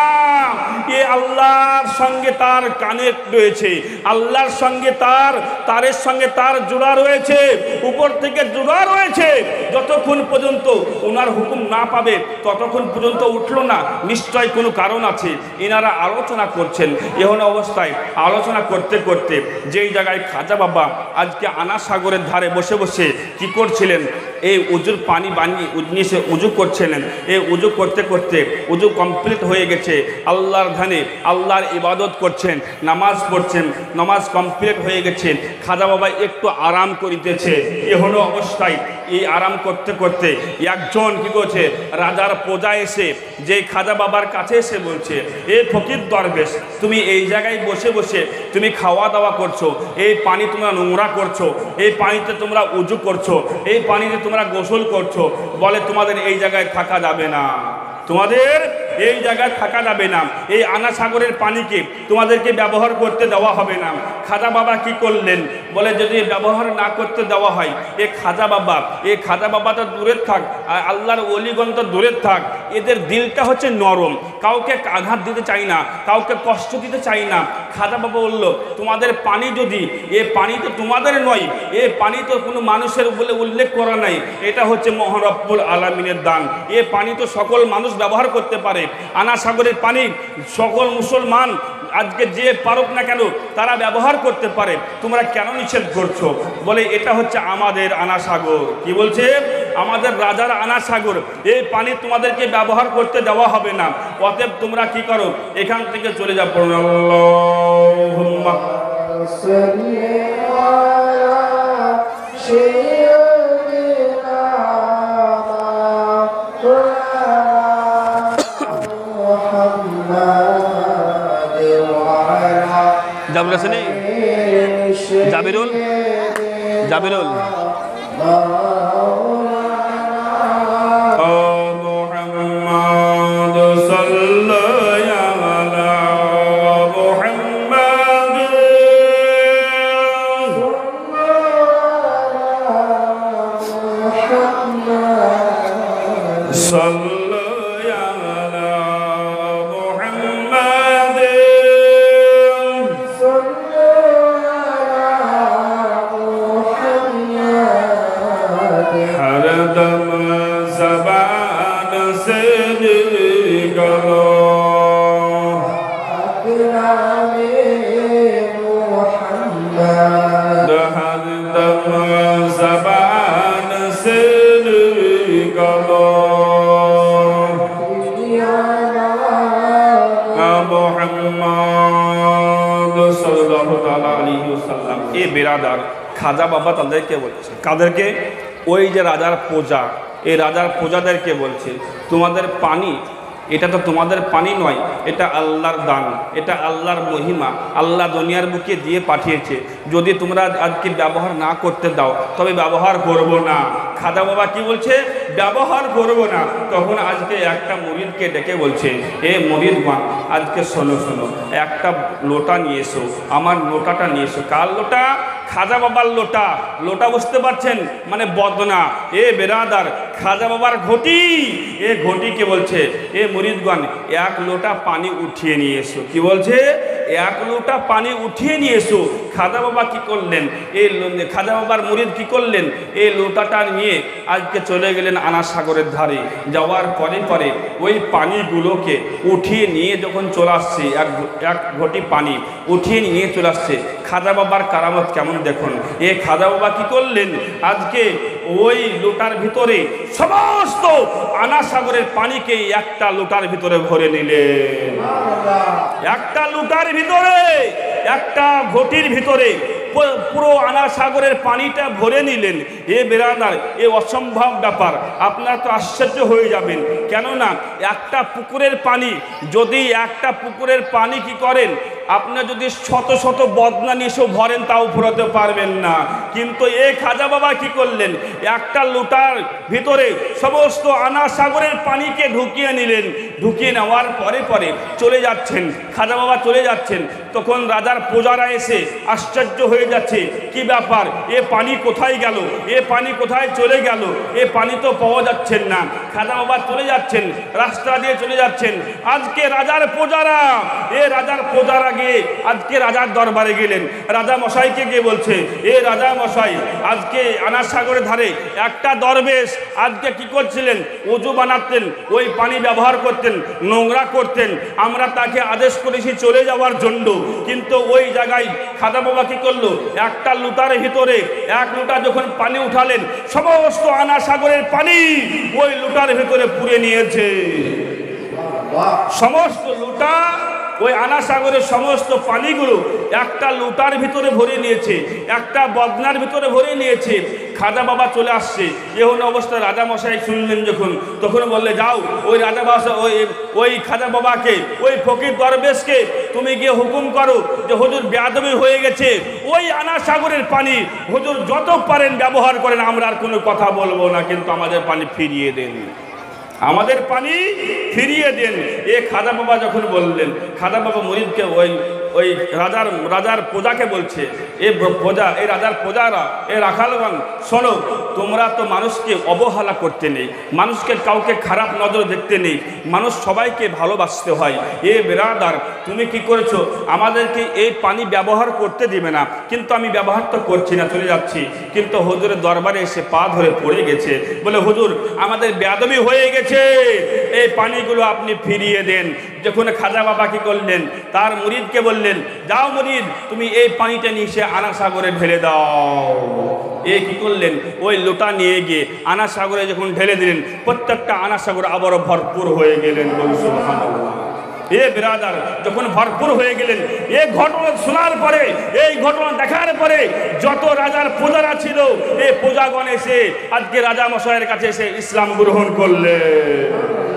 এ আল্লাহর সঙ্গে তার কানেক্ট রয়েছে, আল্লাহর সঙ্গে তার তারের সঙ্গে তার জোড়া রয়েছে, উপর থেকে জোড়া রয়েছে। যতক্ষণ পর্যন্ত ওনার হুকুম না পাবে ততক্ষণ পর্যন্ত উঠলো না, নিশ্চয় কোনো কারণ আছে। এনারা আলোচনা করছেন। এমন অবস্থায় আলোচনা করতে করতে যেই জায়গায় খাজা বাবা আজকে আনা সাগরের ধারে বসে বসে কি করছিলেন, এই উজুর পানি বানিয়ে নিয়ে এসে উজু করছিলেন। এই উজু করতে করতে উজু কমপ্লিট হয়ে গেছে, আল্লাহর ধানে আল্লাহর ইবাদত করছেন, নামাজ পড়ছেন, নামাজ কমপ্লিট হয়ে গেছে। খাজা বাবা একটু আরাম করিতেছে। এমন অবস্থায় এই আরাম করতে করতে একজন কি করছে, রাজার প্রজা এসে যে খাজা বাবার কাছে এসে বলছে, এ ফকির দরবেশ, তুমি এই জায়গায় বসে বসে তুমি খাওয়া দাওয়া করছো, এই পানি তোমরা নোংরা করছো, এই পানিতে তোমরা উজু করছো, এই পানিতে তোমরা গোসল করছো, বলে তোমাদের এই জায়গায় থাকা যাবে না, তোমাদের এই জায়গায় থাকা যাবে না, এই আনা সাগরের পানিকে তোমাদেরকে ব্যবহার করতে দেওয়া হবে না। খাজা বাবা কি করলেন, বলে যদি ব্যবহার না করতে দেওয়া হয়, এ খাজা বাবা এ খাজা বাবা তো দূরের থাক, আর আল্লাহর ওলিগণ তো দূরের থাক, এদের দিলটা হচ্ছে নরম, কাউকে আঘাত দিতে চাই না, কাউকে কষ্ট দিতে চাই না। খাজা বাবা বলল, তোমাদের পানি যদি, এ পানি তো তোমাদের নয়, এ পানি তো কোনো মানুষের বলে উল্লেখ করা নাই, এটা হচ্ছে মহান রব্বুল আলামিনের দান। এ পানি তো সকল মানুষ ব্যবহার করতে পারে। আনা সাগরের পানি সকল মুসলমান আজকে যে পারুক না কেন তারা ব্যবহার করতে পারে, তোমরা কেন নিষেধ করছো? বলে এটা হচ্ছে আমাদের আনা সাগর। কি বলছে? আমাদের রাজার আনা সাগর, এই পানি তোমাদেরকে ব্যবহার করতে দেওয়া হবে না, অতএব তোমরা কি করো, এখান থেকে চলে যাও। পড়ুন আল্লাহুম্মা জাবির আছে নেই? জাবিরুল জাবিরুল Allah আলাইহি ওয়াসাল্লাম। এ বেরাদার, খাজা বাবা তাদেরকে বলছে, কাদেরকে? ওই যে রাজার প্রজা, এই রাজার প্রজাদেরকে বলছে, তোমাদের পানি, এটা তো তোমাদের পানি নয়, এটা আল্লাহর দান, এটা আল্লাহর মহিমা, আল্লাহ দুনিয়ার বুকে দিয়ে পাঠিয়েছে। যদি তোমরা আজকে ব্যবহার না করতে দাও তবে ব্যবহার করব না। খাজা বাবা কি বলছে? ব্যবহার করব না। তখন আজকে একটা মুরিদকে ডেকে বলছে, এ মুরিদগণ, আজকে শোনো শোনো, একটা লোটা নিয়ে এসো, আমার লোটাটা নিয়ে এসো। কার লোটা? খাজা বাবার লোটা। লোটা বুঝতে পারছেন, মানে বদনা। এ বেরাদার, খাজা বাবার ঘটি, এ ঘটিকে বলছে, এ মুরিদগণ, এক লোটা পানি উঠিয়ে নিয়ে এসো। কি বলছে? এক লোটা পানি উঠিয়ে নিয়ে এসো। খাজা বাবা কি করলেন? এই খাজা বাবার মুরিদ কি করলেন? এই লোটাটা নিয়ে আজকে চলে গেলেন আনা সাগরের ধারে। যাওয়ার পরে পরে ওই পানিগুলোকে উঠিয়ে নিয়ে যখন চলে আসছে, এক এক ঘটি পানি উঠিয়ে নিয়ে চলে আসছে। খাজা বাবার কারামত কেমন দেখুন। এ খাজা বাবা কি করলেন? আজকে ওই লোটার ভিতরে সমস্ত আনা সাগরের পানিকে একটা লোটার ভিতরে ভরে নিলেন। একটা লোটার ভিতরে, একটা ঘটির ভিতরে পুরো আনা সাগরের পানিটা ভরে নিলেন। এ বেরাদার, এ অসম্ভব ব্যাপার। আপনারা তো আশ্চর্য হয়ে যাবেন, কেননা একটা পুকুরের পানি, যদি একটা পুকুরের পানি কি করেন, আপনার যদি শত শত বদনা নিশো ভরেন তাও ফুরাতে পারবেন না। কিন্তু এ খাজা বাবা কি করলেন? একটা লোটার ভিতরে সমস্ত আনা সাগরের পানিকে ঢুকিয়ে নিলেন। ঢুকিয়ে নেওয়ার পরে পরে চলে যাচ্ছেন, খাজা বাবা চলে যাচ্ছেন। তখন রাজার প্রজারা এসে আশ্চর্য হয়ে যাচ্ছে, কি ব্যাপার, এ পানি কোথায় গেল, এ পানি কোথায় চলে গেল, এ পানি তো পাওয়া যাচ্ছেন না। খাজা বাবা চলে যাচ্ছেন, রাস্তা দিয়ে চলে যাচ্ছেন। আজকে রাজার প্রজারা, এ রাজার প্রজারা গিয়ে আজকে রাজার দরবারে গেলেন। রাজা মশাইকে গিয়ে বলছে, এ রাজা মশাই, আজকে আনা সাগরের ধারে একটা দরবেশ আজকে কি করছিলেন? ওযু বানাতেন, ওই পানি ব্যবহার করতেন, নোংরা করতেন। আমরা তাকে আদেশ করেছি চলে যাওয়ার জন্য, কিন্তু ওই জায়গায় খাজা বাবা কি করলো? একটা লুটার ভিতরে এক লুটা যখন পানি উঠালেন, সমস্ত আনা সাগরের পানি ওই লুটার ভিতরে পুরে নিয়েছে। সমস্ত লুটা, ওই আনা সাগরের সমস্ত পানিগুলো একটা লুটার ভিতরে ভরে নিয়েছে, একটা বদনার ভিতরে ভরে নিয়েছে। খাজা বাবা চলে আসছে। এমন অবস্থায় রাজা মশাই শুনলেন যখন, তখন বললে, যাও ওই রাজা বাসা ওই ওই খাজা বাবাকে, ওই ফকির দরবেশকে তুমি গিয়ে হুকুম করো যে হুজুর বেয়াদবি হয়ে গেছে, ওই আনা সাগরের পানি হুজুর যত পারেন ব্যবহার করেন, আমরা আর কোনো কথা বলবো না, কিন্তু আমাদের পানি ফিরিয়ে দেন, আমাদের পানি ফিরিয়ে দেন। এ খাজা বাবা যখন বললেন, খাজা বাবা মুরিদকে ওই ওই রাজার রাজার প্রজাকে বলছে, এ প্রজা, এই রাজার প্রজারা, এ রাখালগণ, শোনো, তোমরা তো মানুষকে অবহেলা করতে নেই, মানুষকে কাউকে খারাপ নজর দেখতে নেই, মানুষ সবাইকে ভালোবাসতে হয়। এ বেরাদার, তুমি কি করেছো? আমাদেরকে এই পানি ব্যবহার করতে দিবে না, কিন্তু আমি ব্যবহার তো করছি না, চলে যাচ্ছি। কিন্তু হুজুরের দরবারে এসে পা ধরে পড়ে গেছে, বলে, হুজুর আমাদের বেয়াদবি হয়ে গেছে, এই পানিগুলো আপনি ফিরিয়ে দেন। যখন খাজা বাবা কি করলেন? তার মুরিদকে বললেন, যাও মুরিদ, তুমি এই পানিটা নিয়ে এসে আনা সাগরে ঢেলে দাও। এ কি করলেন? ওই লোটা নিয়ে গিয়ে আনা সাগরে যখন ঢেলে দিলেন, প্রত্যেকটা আনা সাগর আবারও ভরপুর হয়ে গেলেন। বলুন সুবহানাল্লাহ। এ বিরাদার, যখন ভরপুর হয়ে গেলেন, এই ঘটনা শোনার পরে, এই ঘটনা দেখার পরে যত রাজার প্রজারা ছিল, এই প্রজাগণ এসে আজকে রাজা মশাইয়ের কাছে এসে ইসলাম গ্রহণ করলেন।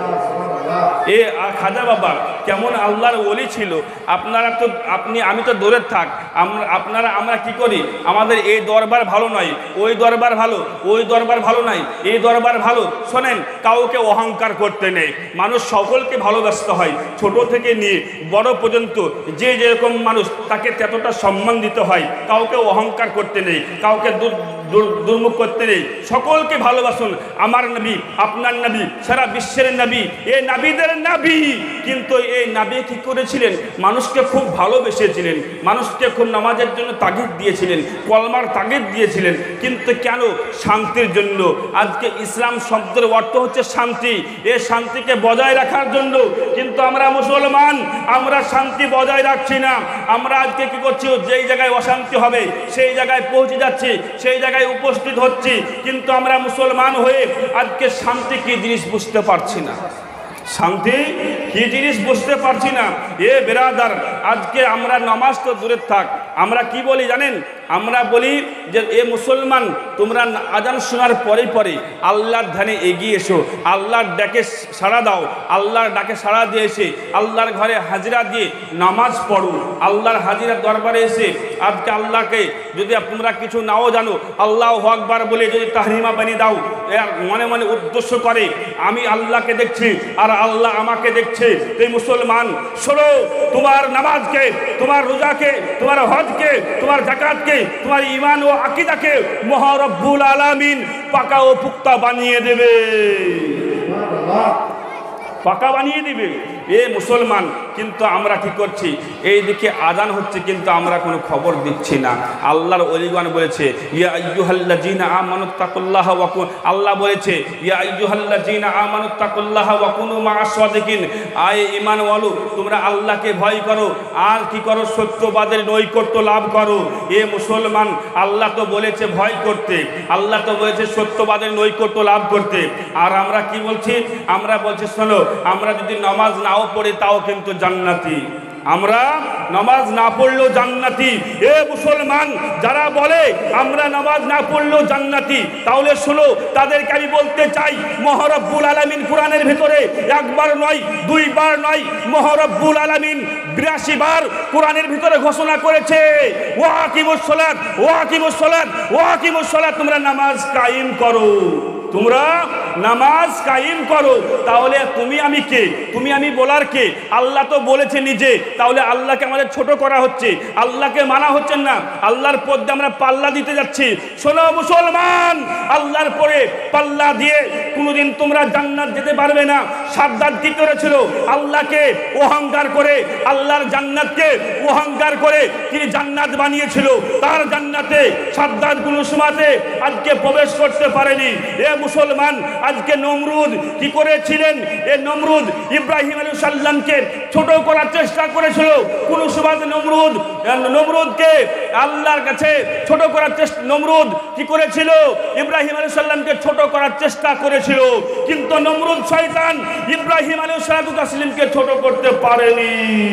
এ খাজা বাবা কেমন আল্লাহর ওলি ছিল। আপনারা তো, আপনি আমি তো দূরের থাক, আমরা আপনারা আমরা কি করি? আমাদের এই দরবার ভালো নয়, ওই দরবার ভালো, ওই দরবার ভালো নয়, এই দরবার ভালো। শোনেন, কাউকে অহংকার করতে নেই, মানুষ সকলকে ভালোবাসতে হয়, ছোট থেকে নিয়ে বড় পর্যন্ত যে যেরকম মানুষ তাকে ততটা সম্মান দিতে হয়। কাউকে অহংকার করতে নেই, কাউকে দুর্মুখ করতে নেই, সকলকে ভালোবাসুন। আমার নবী, আপনার নবী, সারা বিশ্বের নবী, এই নবীদের নবী। কিন্তু এই নবী কি করেছিলেন? মানুষকে খুব ভালোবেসেছিলেন, মানুষকে খুব নামাজের জন্য তাগিদ দিয়েছিলেন, কলমার তাগিদ দিয়েছিলেন। কিন্তু কেন? শান্তির জন্য। আজকে ইসলাম শব্দের অর্থ হচ্ছে শান্তি, এই শান্তিকে বজায় রাখার জন্য। কিন্তু আমরা মুসলমান, আমরা শান্তি বজায় রাখছি না। আমরা আজকে কি করছি? যেই জায়গায় অশান্তি হবে সেই জায়গায় পৌঁছে যাচ্ছি, সেই জায়গায় উপস্থিত হচ্ছি, কিন্তু আমরা মুসলমান হয়ে আজকে শান্তি কি জিনিস বুঝতে পারছি না। শান্তি কি জিনিস বুঝতে পারছি না। এ বেরাদার, আজকে আমরা নামাজ তো দূরে থাক, আমরা কি বলি জানেন? আমরা বলি যে এ মুসলমান, তোমরা আজান শোনার পরে পরে আল্লাহর ধ্যানে এগিয়ে এসো, আল্লাহর ডাকে সাড়া দাও, আল্লাহর ডাকে সাড়া দিয়ে এসে আল্লাহর ঘরে হাজিরা দিয়ে নামাজ পড়ো। আল্লাহর হাজিরা দরবারে এসে আজকে আল্লাহকে যদি তোমরা কিছু নাও জানো, আল্লাহু আকবার বলে যদি তাহরিমা বানিয়ে দাও, এর মনে মনে উদ্দেশ্য করে আমি আল্লাহকে দেখছি আর আল্লাহ আমাকে দেখছে। এই মুসলমান শোনো, তোমার নামাজকে, তোমার রোজাকে, তোমার হজকে, তোমার যাকাতকে, তোমার ঈমান ও আকীদাকে মহা রব্বুল আলামিন পাকা ও পুক্তা বানিয়ে দেবে, পাকা বানিয়ে দিবে। এ মুসলমান, কিন্তু আমরা কি করছি? এই দিকে আজান হচ্ছে কিন্তু আমরা কোনো খবর দিচ্ছি না। আল্লাহর ওলিগণ বলেছে ইয়া আইয়ুহাল্লাযীনা আমানুত্তাকুল্লাহা ওয়া কুনু, আল্লাহ বলেছে ইয়া আইয়ুহাল্লাযীনা আমানুত্তাকুল্লাহা ওয়া কুনু মা'আস সাদিকিন, আয় ঈমানওয়ালো তোমরা আল্লাহকে ভয় করো আর কি করো? সত্যবাদের নৈকট্য লাভ করো। এ মুসলমান, আল্লাহ তো বলেছে ভয় করতে, আল্লাহ তো বলেছে সত্যবাদের নৈকট্য লাভ করতে, আর আমরা কি বলছি? আমরা বলছি শোনো, আমরা যদি নামাজ নাও পড়ি তাও কিন্তু জান্নাতি, আমরা নামাজ না পড়লেও জান্নাতি। এ মুসলমান, যারা বলে আমরা নামাজ না পড়লেও জান্নাতি, তাহলে শোনো, তাদেরকে আমি বলতে চাই মহা রব্বুল আলামিন কোরআনের ভিতরে একবার নয়, দুইবার নয়, মহা রব্বুল আলামিন বিরাশি বার কোরআনের ভিতরে ঘোষণা করেছে ওয়া আকিমুস সালাত, ওয়া আকিমুস সালাত, ওয়া আকিমুস সালাত, তোমরা নামাজ কায়েম করো, তোমরা নামাজ কায়েম করো। তাহলে তুমি আমি কে? তুমি আমি বলার কে? আল্লাহ তো বলেছে নিজে, তাহলে আল্লাহকে আমাদের ছোট করা হচ্ছে, আল্লাহকে মানা হচ্ছে না, আল্লাহর পথে আমরা পাল্লা দিতে যাচ্ছি। শোনো মুসলমান, আল্লাহর পরে পাল্লা দিয়ে কোনোদিন তোমরা জান্নাত যেতে পারবে না। সাদ্দাত কি করেছিল? আল্লাহকে অহংকার করে, আল্লাহর জান্নাতকে অহংকার করে তিনি জান্নাত বানিয়েছিল। তার জান্নাতে সাদ্দাত কোনো সময়তে আজকে প্রবেশ করতে পারেনি। এ মুসলমান, আজকে নমরুদ কি করেছিলেন? এ নমরুদ ইব্রাহিম আলাইহিস সালামকে ছোট করার চেষ্টা করেছিল। কোন সময় নমরুদ নমরুদকে আল্লাহর কাছে ছোট করার চেষ্টা, নমরুদ কি করেছিল? ইব্রাহিম আলাইহিস সালামকে ছোট করার চেষ্টা করেছিল, কিন্তু নমরুদ শয়তান ইব্রাহিম আলাইহিস সালামকে ছোট করতে পারেনি,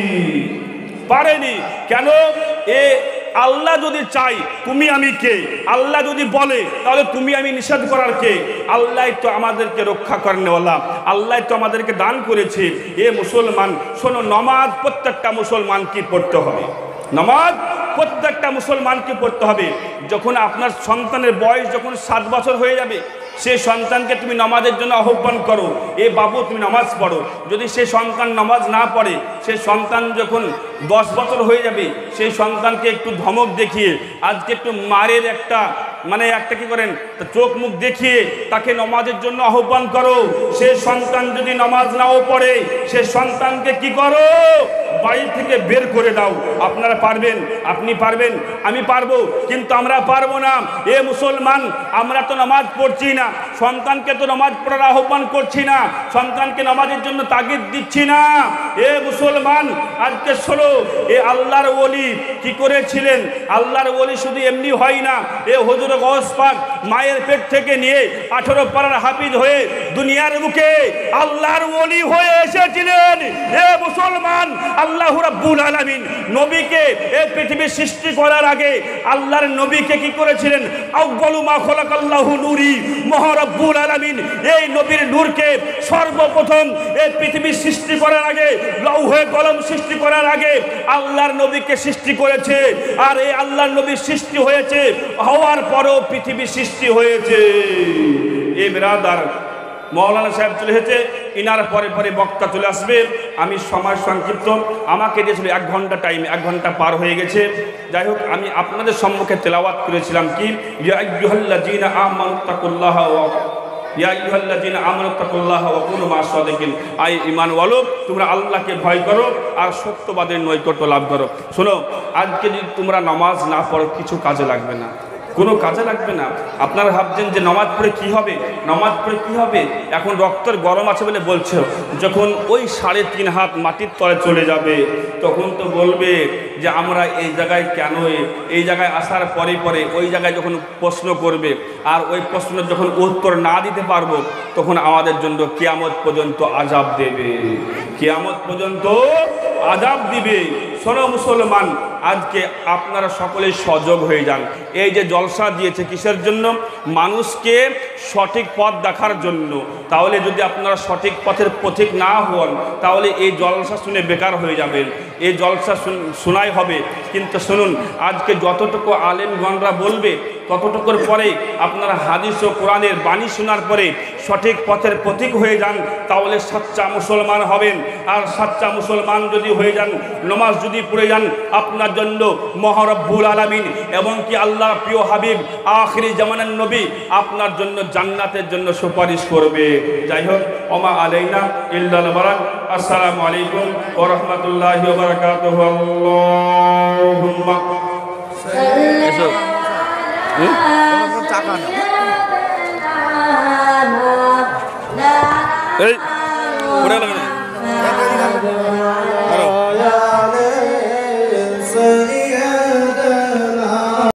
পারেনি। কেন? এ আল্লাহ যদি চাই, তুমি আমি কে? আল্লাহ যদি বলে, তাহলে তুমি আমি নিষেধ করার কে? আল্লাহ তো আমাদেরকে রক্ষা করেনওয়ালা, আল্লাহ তো আমাদেরকে দান করেছে। এ মুসলমান শোনো, নামাজ প্রত্যেকটা মুসলমানকে পড়তে হবে, নামাজ প্রত্যেকটা মুসলমানকে পড়তে হবে। যখন আপনার সন্তানের বয়স যখন সাত বছর হয়ে যাবে, সে সন্তানকে তুমি নামাজের জন্য আহ্বান করো, এ বাবু তুমি নামাজ পড়ো। যদি সে সন্তান নামাজ না পড়ে, সে সন্তান যখন দশ বছর হয়ে যাবে, সেই সন্তানকে একটু ধমক দেখিয়ে, আজকে একটু মারের একটা মানে একটা কি করেন, চোখ মুখ দেখিয়ে তাকে নামাজের জন্য আহ্বান করো। সে সন্তান যদি নামাজ নাও পড়ে, সে সন্তানকে কি করো? বাড়ি থেকে বের করে দাও। আপনারা পারবেন, আপনি পারবেন, আমি পারবো, কিন্তু আমরা পারবো না। এ মুসলমান, আমরা তো নামাজ পড়ছি না, সন্তানকে তো নামাজ পড়ার আহ্বান করছি না, সন্তানকে নামাজের জন্য তাগিদ দিচ্ছি না। এ মুসলমান, আজকে শোনো, এ আল্লাহর ওলি কি করেছিলেন? আল্লাহর ওলি শুধু এমনি হয় না, এ হুজুর গৌস পাক মায়ের পেট থেকে নিয়ে আঠারো পারার হাফিজ হয়ে দুনিয়ার বুকে আল্লাহর ওলি হয়ে এসেছিলেন। এ মুসলমান, আল্লাহ রাব্বুল আলামিন নবীকে এই পৃথিবীর সৃষ্টি করার আগে আল্লাহর নবীকে কি করেছিলেন? আউয়ালু মা খালাকাল্লাহু নূরি, মহা রাব্বুল আলামিন এই নবীর নূরকে সর্বপ্রথম এই পৃথিবীর সৃষ্টি করার আগে, লৌহে কলম সৃষ্টি করার আগে আল্লাহর নবীকে সৃষ্টি করেছে। আর এই আল্লাহর নবীর সৃষ্টি হয়েছে, হওয়ার পরেও পৃথিবী সৃষ্টি হয়েছে। এ বিরাদার, মৌলানা সাহেব চলে এসেছে, ইনার পরে পরে বক্তা চলে আসবে। আমি সময় সংক্ষিপ্ত, আমাকে দিয়েছিল এক ঘন্টা টাইম, এক ঘন্টা পার হয়ে গেছে। যাই হোক, আমি আপনাদের সম্মুখে তেলাওয়াত করেছিলাম কি, ইয়া আইয়ুহাল্লাযীনা আমানুত্তাকুল্লাহা ওয়া ইয়া আইয়ুহাল্লাযীনা আমানুত্তাকুল্লাহা ওয়া কুনু মা'আস সাদিকিন, আই ঈমানওয়ালো তোমরা আল্লাহকে ভয় করো আর সত্যবাদের নৈকট্য লাভ করো। শোনো, আজকে যদি তোমরা নামাজ না পড়ো, কিছু কাজে লাগবে না। কোনো কাজে লাগবে না। আপনারা ভাবছেন যে নামাজ পড়ে কি হবে, নামাজ পড়ে কি হবে, এখন রক্তের গরম আছে বলে বলছে, যখন ওই সাড়ে তিন হাত মাটির তলে চলে যাবে তখন তো বলবে যে আমরা এই জায়গায় কেন, এই জায়গায় আসার পরে পরে ওই জায়গায় যখন প্রশ্ন করবে আর ওই প্রশ্নের যখন উত্তর না দিতে পারবো তখন আমাদের জন্য কিয়ামত পর্যন্ত আযাব দেবে, কিয়ামত পর্যন্ত আযাব দিবে। শোনো মুসলমান, আজকে আপনারা সকলেই সজাগ হয়ে যান। এই যে জলসা দিয়েছে কিসের জন্য? মানুষকে সঠিক পথ দেখার জন্য। তাহলে যদি আপনারা সঠিক পথের পথিক না হন তাহলে এই জলসা শুনে বেকার হয়ে যাবেন, এই জলসা শোনাই হবে। কিন্তু শুনুন, আজকে যতটুকু আলেমগণরা বলবে ততটুকুর পরে আপনারা হাদিস ও কোরআনের বাণী শোনার পরে সঠিক পথের পথিক হয়ে যান, তাহলে সাচ্চা মুসলমান হবেন। আর সাচ্চা মুসলমান যদি হয়ে যান, নামাজ যদি পড়ে যান, আপনার জন্য মহারব্বুল আলামিন এবং কি আল্লাহ প্রিয় হাবিব আখিরি জামানার নবী আপনার জন্য জান্নাতের জন্য সুপারিশ করবে। যাই হোক, ওমা আলাইনা ইল্লাল বালাগ। আসসালামু আলাইকুম ওয়া রাহমাতুল্লাহি ওয়া বারাকাতুহু। আল্লাহুম্মা এসো এই পড়ে লাগে না।